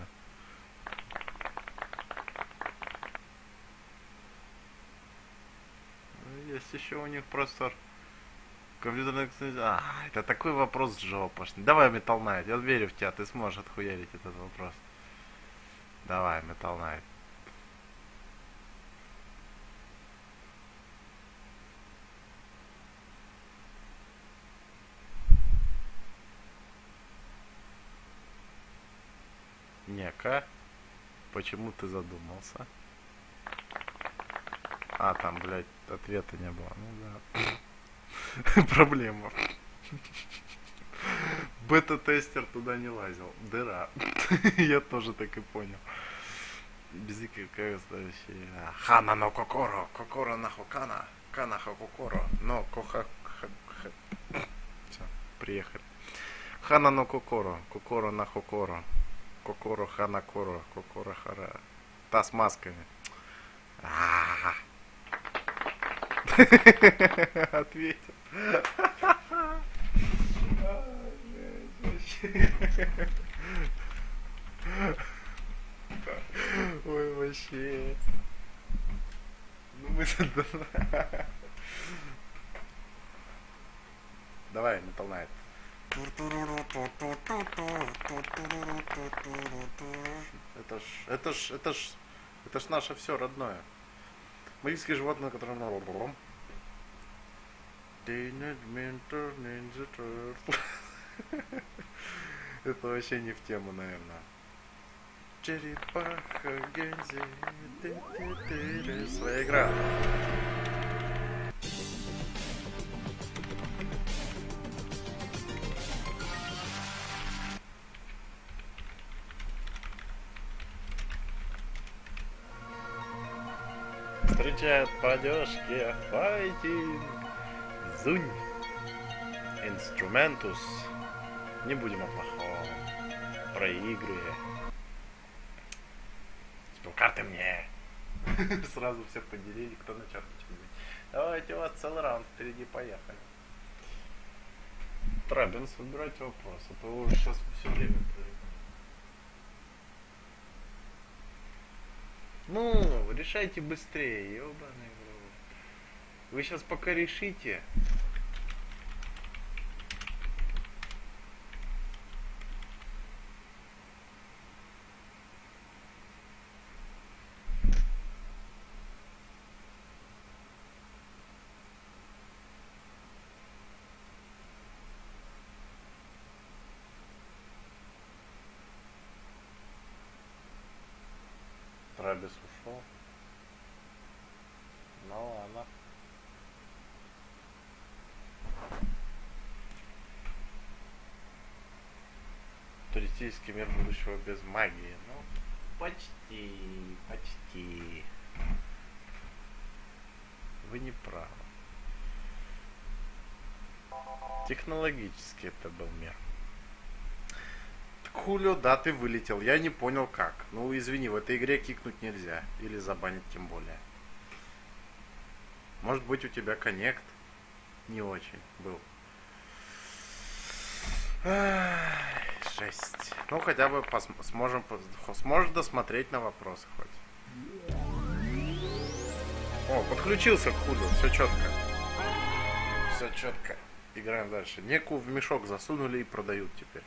Есть еще у них простор. Компьютерная... это такой вопрос жопошный. Давай, Metal Knight, я верю в тебя, ты сможешь отхуярить этот вопрос. Давай, Metal Knight. Нека, почему ты задумался? А, там, блядь, ответа не было. Ну да. Проблема. Бета-тестер туда не лазил. Дыра. Я тоже так и понял. Безыки какая следующая. Хана но кокоро. Кокоро на хокана. Кана хококоро. Но коха... Все, приехали. Хана но кокоро. Кокоро на хокоро. Кокоро хана коро. Кокоро хара. Та с масками. Ответил. Ой, вообще. Ну мы тут... Давай, Metal Knight. Это ж наше все родное. Магические животные, которые... Это вообще не в тему, наверное. Черепаха Гензи. Своя игра. Встречают по одежке файтинг. Зунь. Инструментус. Не будем о плохом. Про игры. Карты мне. Сразу все поделили, кто на черточке будет. Давайте, у вас целый раунд впереди, поехали. Трабинс, выбирайте вопрос, а то уже сейчас все время. Ну, решайте быстрее, ебаный в рот. Вы сейчас пока решите. Трабис ушел. Ну ладно. Туристический мир будущего без магии. Ну, почти, почти. Вы не правы. Технологически это был мир. Хулио, да, ты вылетел. Я не понял как. Ну, извини, в этой игре кикнуть нельзя. Или забанить тем более. Может быть, у тебя коннект не очень был. Жесть. Ну, хотя бы сможешь досмотреть на вопросы хоть. О, подключился к Хулио. Все четко. Все четко. Играем дальше. Неку в мешок засунули и продают теперь.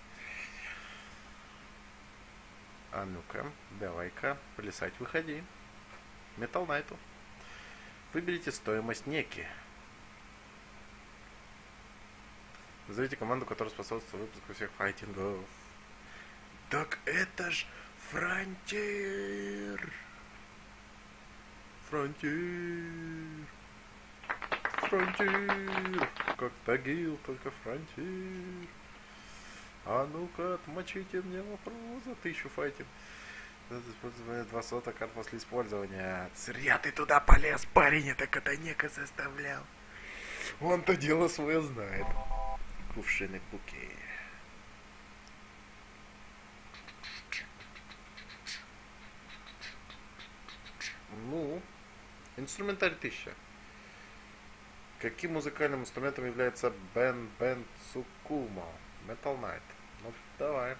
А ну-ка, давай-ка, плясать, выходи. Metal Knight'у. Выберите стоимость неки. Назовите команду, которая способствует выпуску всех файтингов. Так это ж Фронтир! Фронтир! Фронтир! Как Тагил, только Фронтир! А ну-ка, отмочите мне вопрос за 1000 файтинг. Использование 2 сота карт после использования. Зря ты туда полез, парень, это Катанека заставлял. Он-то дело свое знает. Кувшины Пуки. Ну, инструментарий 1000. Каким музыкальным инструментом является Бен Цукумо? Metal Knight. Ну, давай.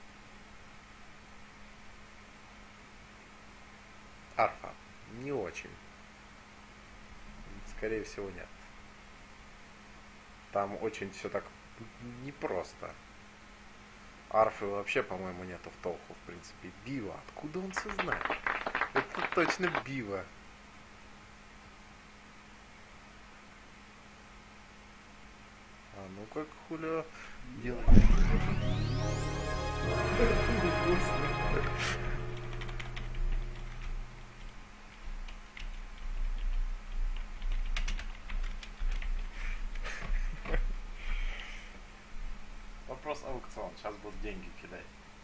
Арфа. Не очень. Скорее всего, нет. Там очень все так непросто. Арфы вообще, по-моему, нету в толку, в принципе. Бива. Откуда он все знает? Это точно бива. А ну как Хуля делает? Вопрос аукцион. Сейчас будут деньги кидать.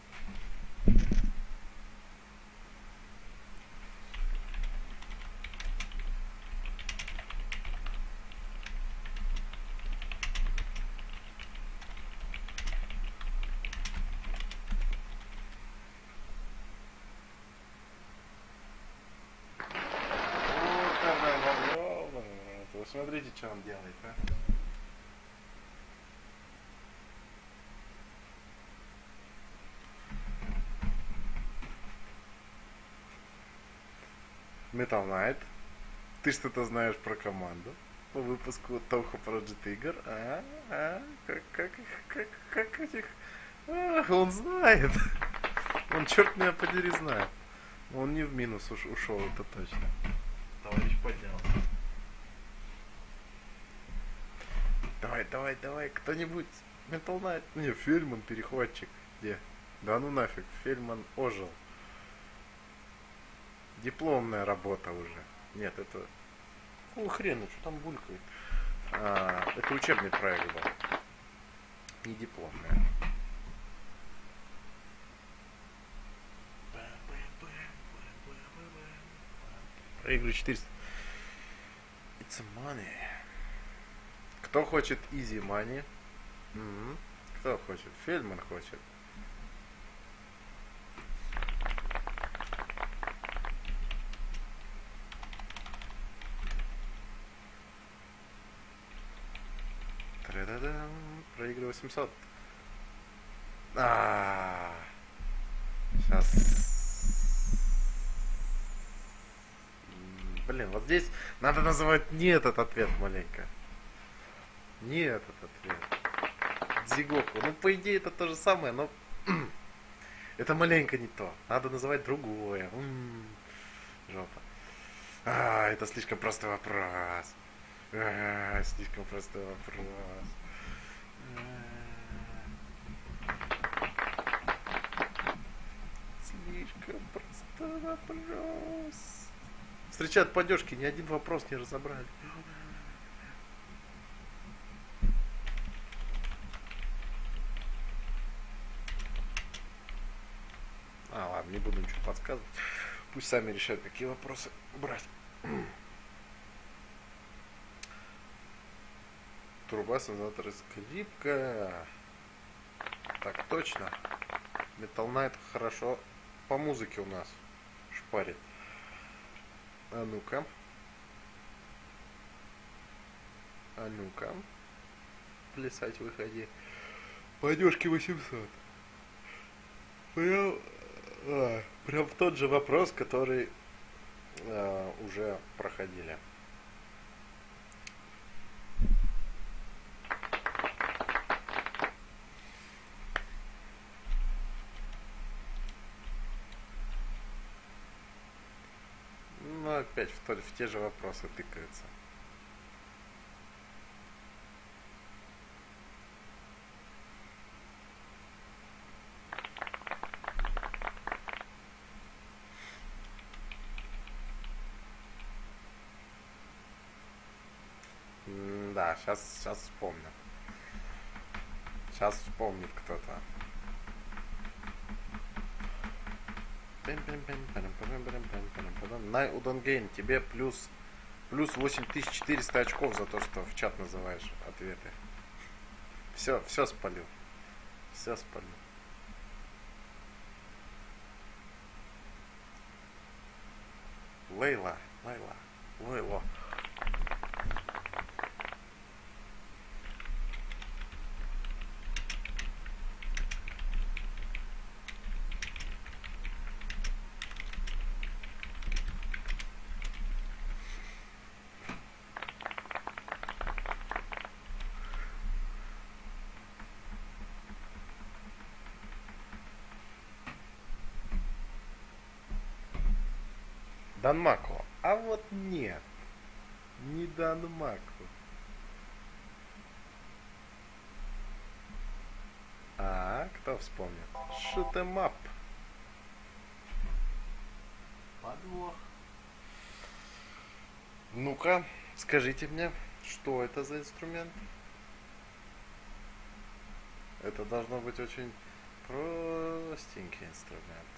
Вы смотрите, что он делает, а? Metal Knight. Ты что-то знаешь про команду по выпуску Toho Project игр? Как этих? Он знает. Он, черт меня подери, знает. Он не в минус ушел, это точно. Товарищ поднялся. Давай, кто-нибудь. Metal Knight. Не, Фельдман, перехватчик. Где? Да ну нафиг, Фельдман ожил. Дипломная работа уже. Нет, это... Ну хрена, что там булькает? Это учебный проект был. Не дипломная. Проигрываю 400. It's a money. Кто хочет easy money? Кто хочет? Фельдман хочет. Проигрываю 800. Сейчас. Блин, вот здесь надо называть не этот ответ маленько. Не этот ответ. Дзигоку. Ну, по идее, это то же самое, но... это маленько не то. Надо называть другое. Жопа. Это слишком простой вопрос. Слишком простой вопрос. Слишком простой вопрос. Встречают падежки, ни один вопрос не разобрали. Ладно, не буду ничего подсказывать. Пусть сами решают, какие вопросы брать. Труба, синтезатор и скрипка. Так точно. Metal Knight хорошо по музыке у нас шпарит. А ну-ка. Плясать выходи. Падежки 800. Прям тот же вопрос, который уже проходили. Ну, опять в те же вопросы тыкаются. Да, сейчас вспомню. Сейчас вспомнит кто-то. На Удонгейн тебе плюс 8400 очков за то, что в чат называешь ответы. Все спалил. Все спалил. Лейла. Данмако. А вот нет. Не Данмако. А, кто вспомнит? Shoot 'em up. Подвох. Ну-ка, скажите мне, что это за инструмент? Это должно быть очень простенький инструмент.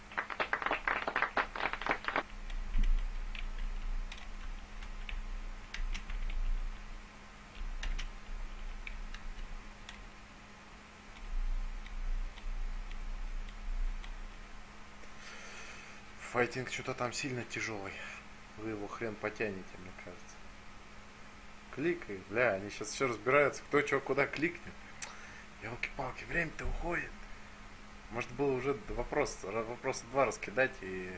Файтинг что-то там сильно тяжелый. Вы его хрен потянете, мне кажется. Кликай, бля, они сейчас все разбираются, кто что куда кликнет. Ёлки-палки, время-то уходит. Может было уже вопроса два раскидать и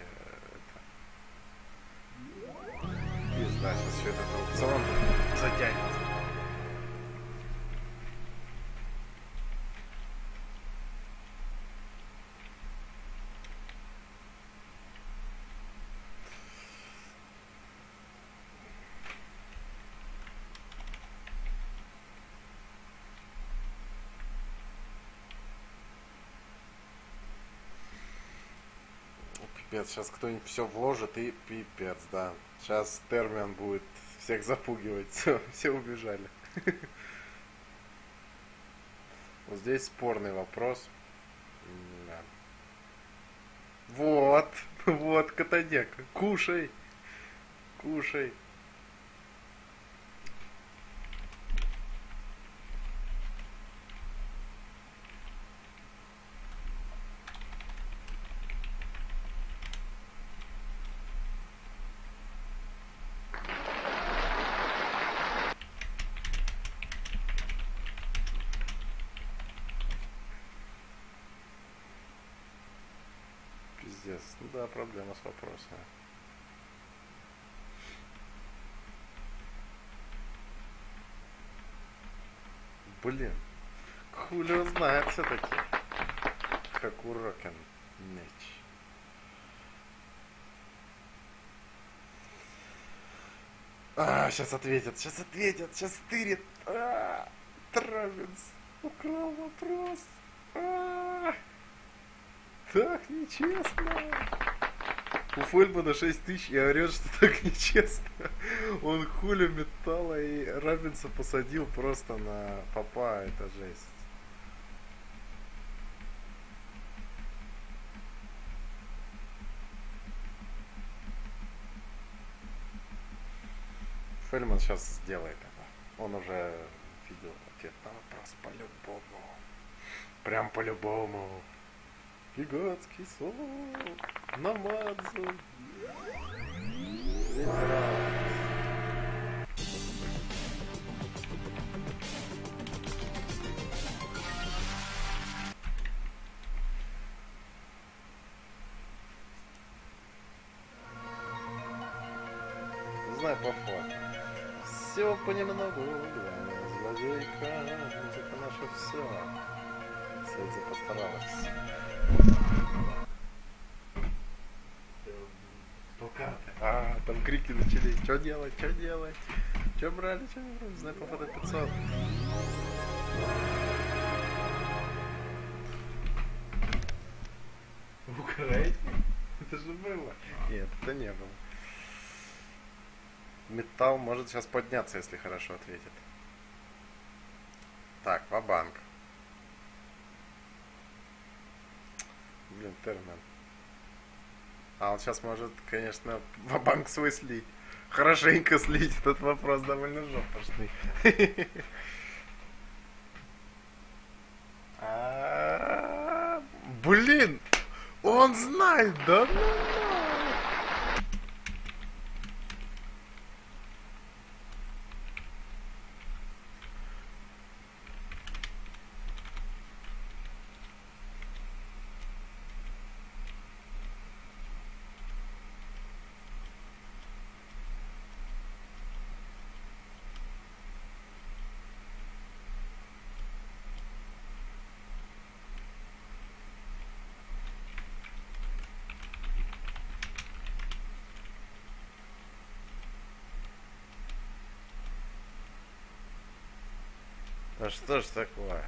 пизда, сейчас все это аукцион затянется. Пипец, сейчас кто-нибудь все вложит и пипец, да. Сейчас Термиан будет всех запугивать. Все убежали. Вот здесь спорный вопрос. Да. Вот, Катанека. Кушай. Пиздец. Ну да, проблема с вопросами. Блин. Хулио знает все-таки. Как урокен меч. Сейчас ответят, сейчас стырит. Травинс украл вопрос. Так нечестно. У Фельдмана 6000 и орет, что так нечестно. Он хули металла и Робинса посадил просто на попа. Это жесть. Фельдман сейчас сделает это. Он уже видел ответ на вопрос по-любому. Прям по-любому. Гигантский сок. Намадзу. Знай по факту. Все понемногу. Злодейка. Это наше все. Сэдзи постаралась. Там крики начались. Что делать? Что брали, что не брали? Знай по фото 500. В Украине? Это же было. Нет, это не было. Металл может сейчас подняться, если хорошо ответит. Так, ва-банк. Блин, Термин. А он сейчас может, конечно, ва-банк свой слить. Хорошенько слить. Этот вопрос довольно жопошный. Блин, он знает, да? Да что ж такое?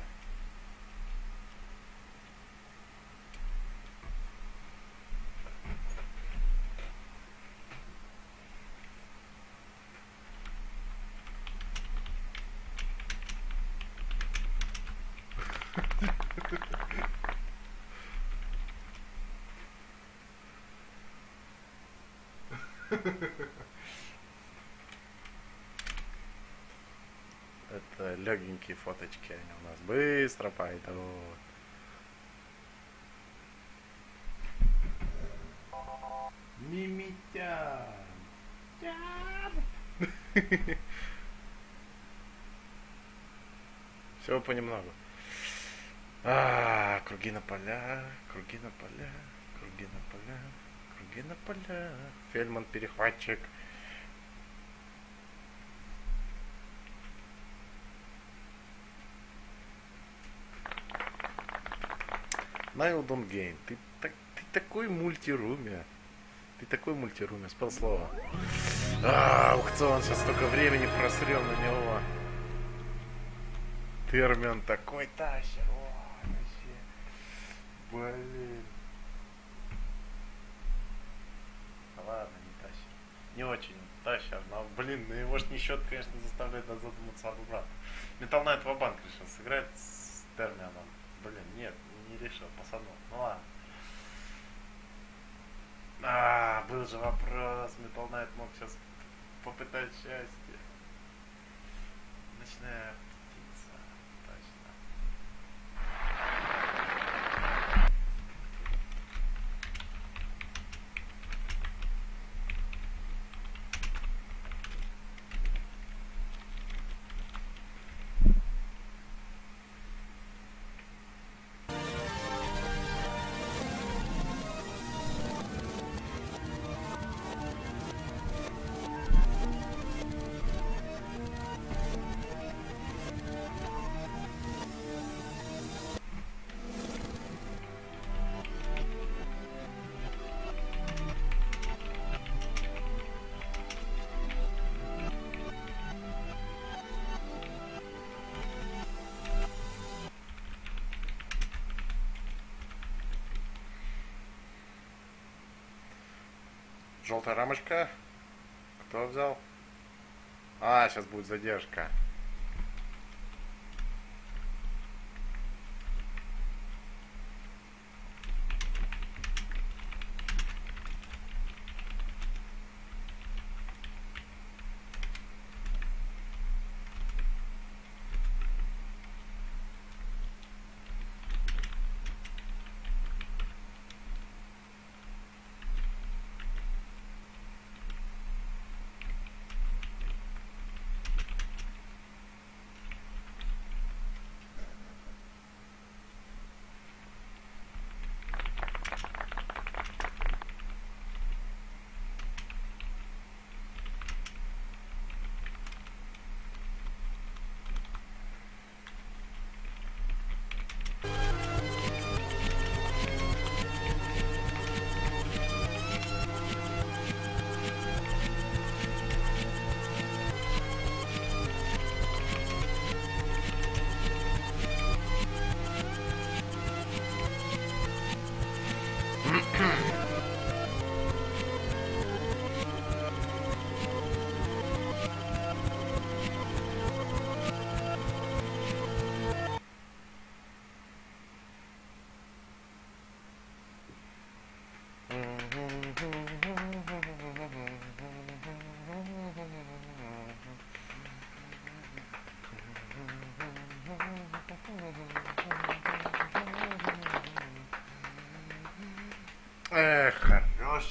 Это легенькие фоточки, они у нас быстро пойдут. Мимитян. Все понемногу. Круги на поля, круги на поля, круги на поля, круги на поля. Фельдман перехватчик. Найл Донгейн, ты такой мультируме. Ты такой мультируме, спел слово. Аукцион, сейчас столько времени просрел на него. Термин такой тащер. Вообще. Блин. Ладно, не тащер. Не очень тащер, но, блин, ну его ж не счет, конечно, заставляет задуматься обратно. Metal Knight ва-банк решил сыграть с термином. Блин, нет, не решил, пацану. Ну ладно. Был же вопрос. Metal Knight мог сейчас попытать счастье. Ночная птица. Точно. Желтая рамочка. Кто взял? Сейчас будет задержка.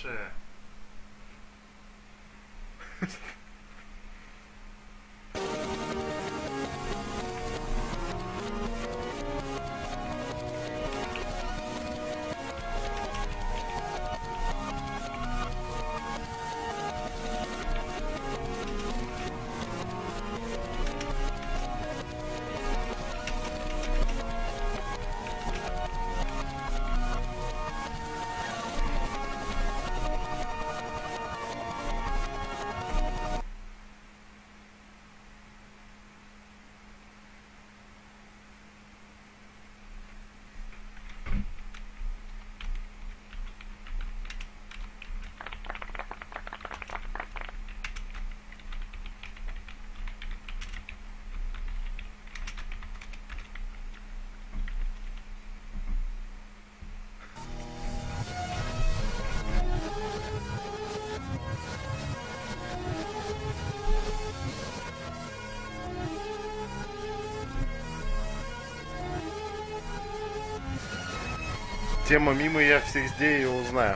же. Тема мимо, я везде ее узнаю.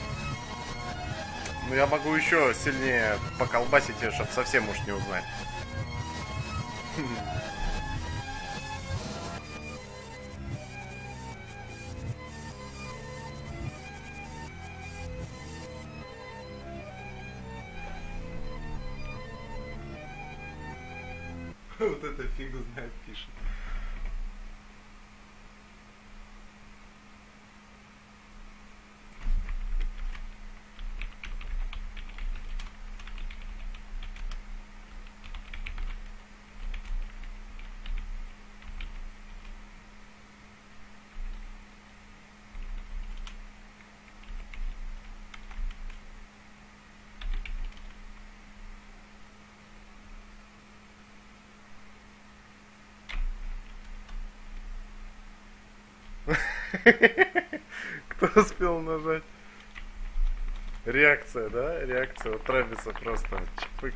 Но я могу еще сильнее поколбасить ее, чтобы совсем уж не узнать. Вот это фигу знает пишет. Кто успел нажать? Реакция, да? Реакция у Трэвиса просто чпык.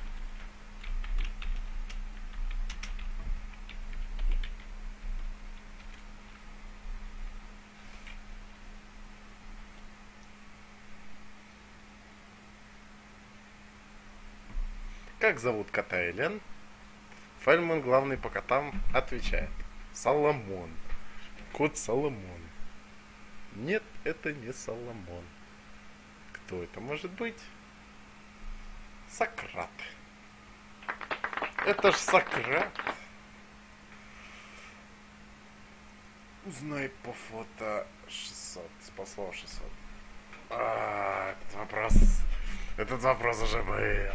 Как зовут кота Элен? Фельдман, главный по котам, отвечает. Соломон. Кот Соломон. Нет, это не Соломон. Кто это может быть? Сократ. Это ж Сократ. Узнай по фото 600. Спасло 600. Этот вопрос уже был.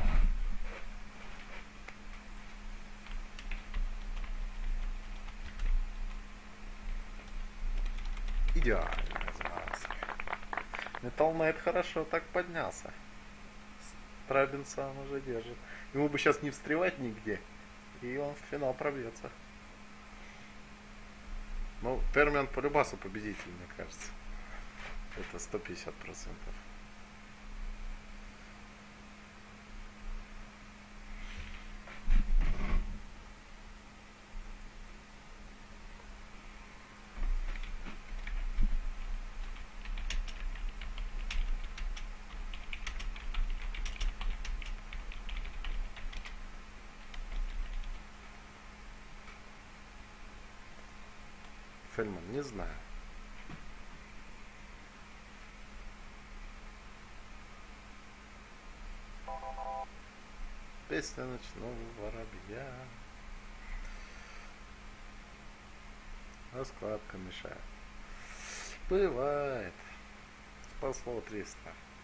Идеальная замазка. Metal Knight хорошо так поднялся. Страбинса он уже держит. Ему бы сейчас не встревать нигде. И он в финал пробьется. Ну, Термиан по любасу победитель, мне кажется. Это 150%. Фельдман, не знаю. Песня ночного воробья. Раскладка мешает. Бывает. Спасло 300.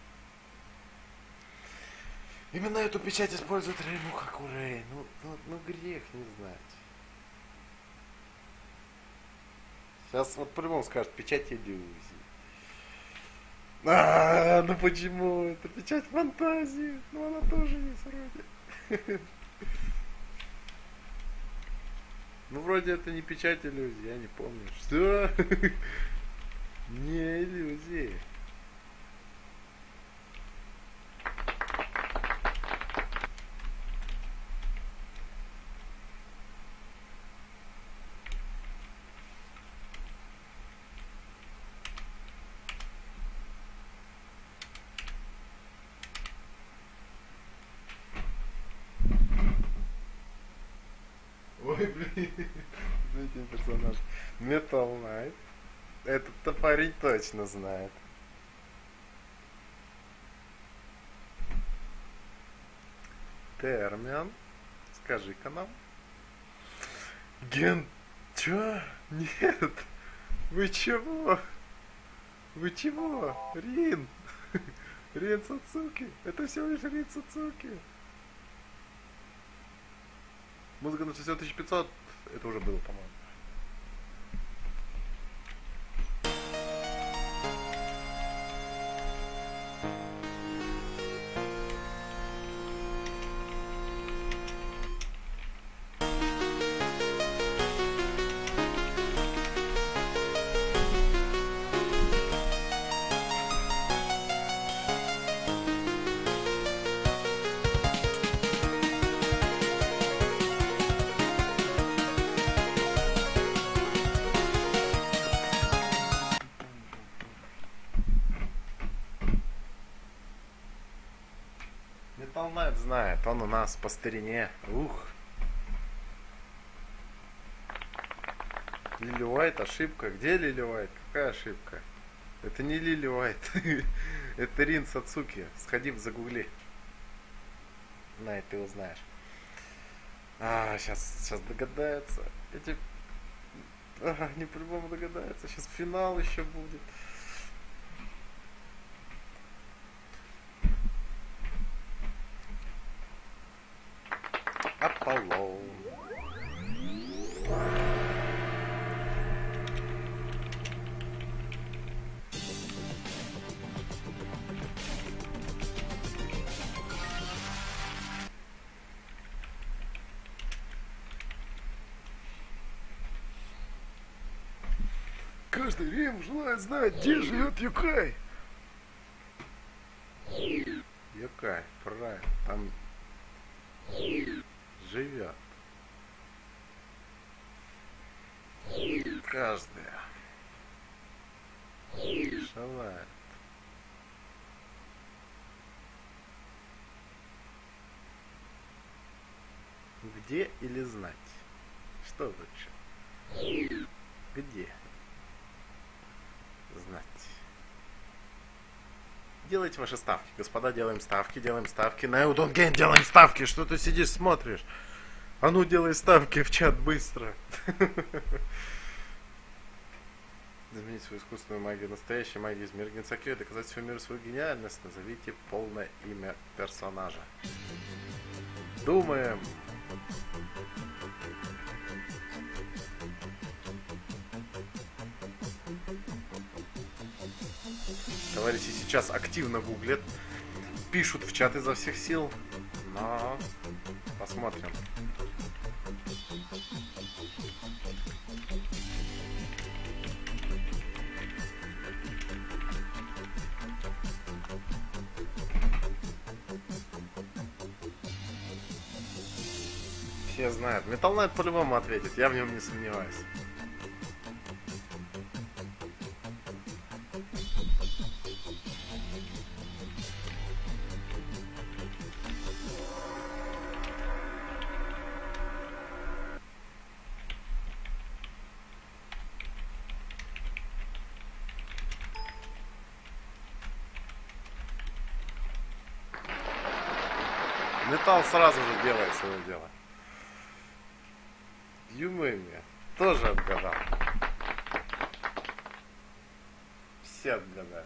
Именно эту печать использует Рейну Хакурей. Ну грех не знать. Сейчас вот по-любому скажет печать иллюзий. Ну почему? Это печать фантазии. Ну она тоже есть вроде. Ну вроде это не печать иллюзий, я не помню. Что? Не иллюзии. Ой, блин. Знаете, персонаж. Metal Knight. Этот-то парень точно знает. Термин. Скажи-ка нам. Чё? Нет. Вы чего? Вы чего? Рин. Рин Сацуки. Это всего лишь Рин Сацуки. Музыка на 60500. Это уже было, по-моему. Metal Knight знает, он у нас по старине. Ух. Лили Уайт, ошибка. Где Лили Уайт? Какая ошибка? Это не Лили Уайт. Это Рин Сацуки. Сходи, загугли. Найт, ты узнаешь. Сейчас догадается. Не по-любому догадается. Сейчас финал еще будет. Аполлон. Каждый Рим желает знать, где живет Юкай. Юкай, правильно, там живет. Каждая желает. Где или знать? Что лучше? Где? Знать. Делайте ваши ставки, господа, делаем ставки. На Удонген делаем ставки. Что ты сидишь, смотришь? А ну, делай ставки в чат быстро. Заменить свою искусственную магию настоящей магией из мира Генсакё и доказать всему миру свою гениальность. Назовите полное имя персонажа. Думаем. Товарищи сейчас активно гуглят, пишут в чат изо всех сил, но посмотрим. Все знают. Metal Knight по-любому ответит, я в нем не сомневаюсь. Металл сразу же делает свое дело. Юмыми тоже отгадал. Все отгадали.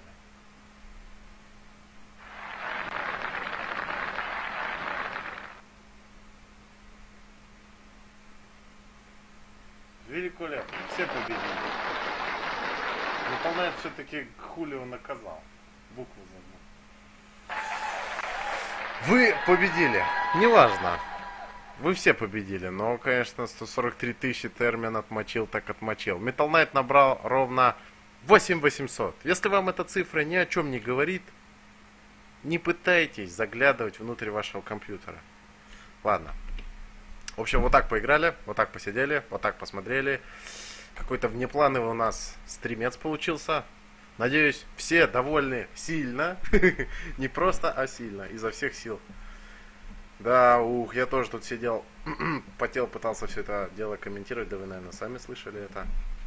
Великолепно. Все победили. Metal Knight все-таки Хулио наказал. Букву забыл. Вы победили. Неважно. Вы все победили. Но, конечно, 143 тысячи термин отмочил, так отмочил. Metal Knight набрал ровно 8800. Если вам эта цифра ни о чем не говорит, не пытайтесь заглядывать внутрь вашего компьютера. Ладно. В общем, вот так поиграли, вот так посидели, вот так посмотрели. Какой-то внеплановый у нас стримец получился. Надеюсь, все довольны сильно. Не просто, а сильно. Изо всех сил. Да, ух, я тоже тут сидел, потел, пытался все это дело комментировать, да вы, наверное, сами слышали это.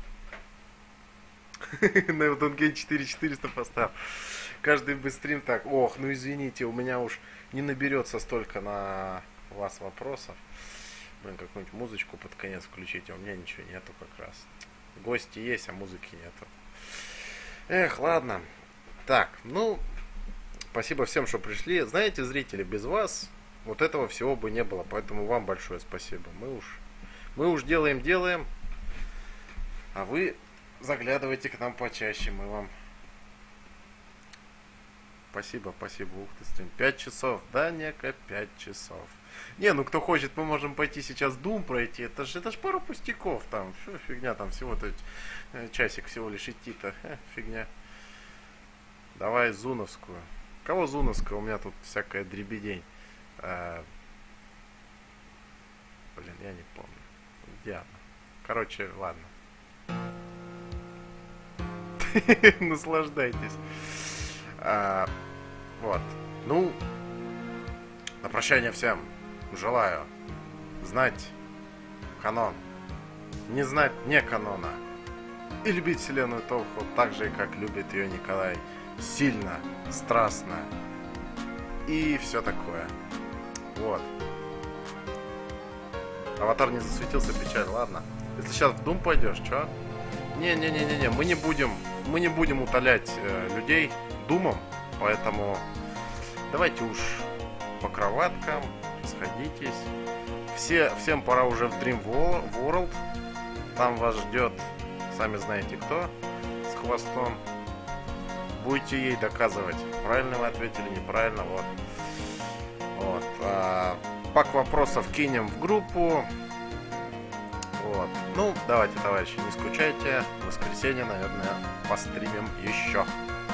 На Донген 4400 поставил. Каждый быстрим так. Ох, ну извините, у меня уж не наберется столько на вас вопросов. Блин, какую-нибудь музычку под конец включить, а у меня ничего нету как раз. Гости есть, а музыки нету. Эх, ладно. Так, ну, спасибо всем, что пришли. Знаете, зрители, без вас вот этого всего бы не было. Поэтому вам большое спасибо. Мы уж делаем, а вы заглядывайте к нам почаще. Мы вам... Спасибо. Ух ты, стрим. 5 часов. Да, Нека, 5 часов. Не, ну кто хочет, мы можем пойти сейчас Doom пройти. Это ж пару пустяков там. Что фигня там, всего-то часик всего лишь идти-то. Фигня. Давай Зуновскую. Кого Зуновская? У меня тут всякая дребедень. Блин, я не помню. Где она? Короче, ладно. Наслаждайтесь. Вот. Ну, на прощание всем желаю знать канон, не знать не канона и любить вселенную Тоху так же, как любит ее Николай. Сильно, страстно и все такое. Вот. Аватар не засветился, печаль, ладно. Если сейчас в Doom пойдешь, чё? Не, мы не будем утолять людей думом, поэтому давайте уж по кроваткам, сходитесь. Всем пора уже в Dream World. Там вас ждет, сами знаете кто, с хвостом. Будете ей доказывать, правильно вы ответили, неправильно, вот. Пак вопросов кинем в группу. Вот. Ну, давайте, товарищи, не скучайте. В воскресенье, наверное, постримим еще.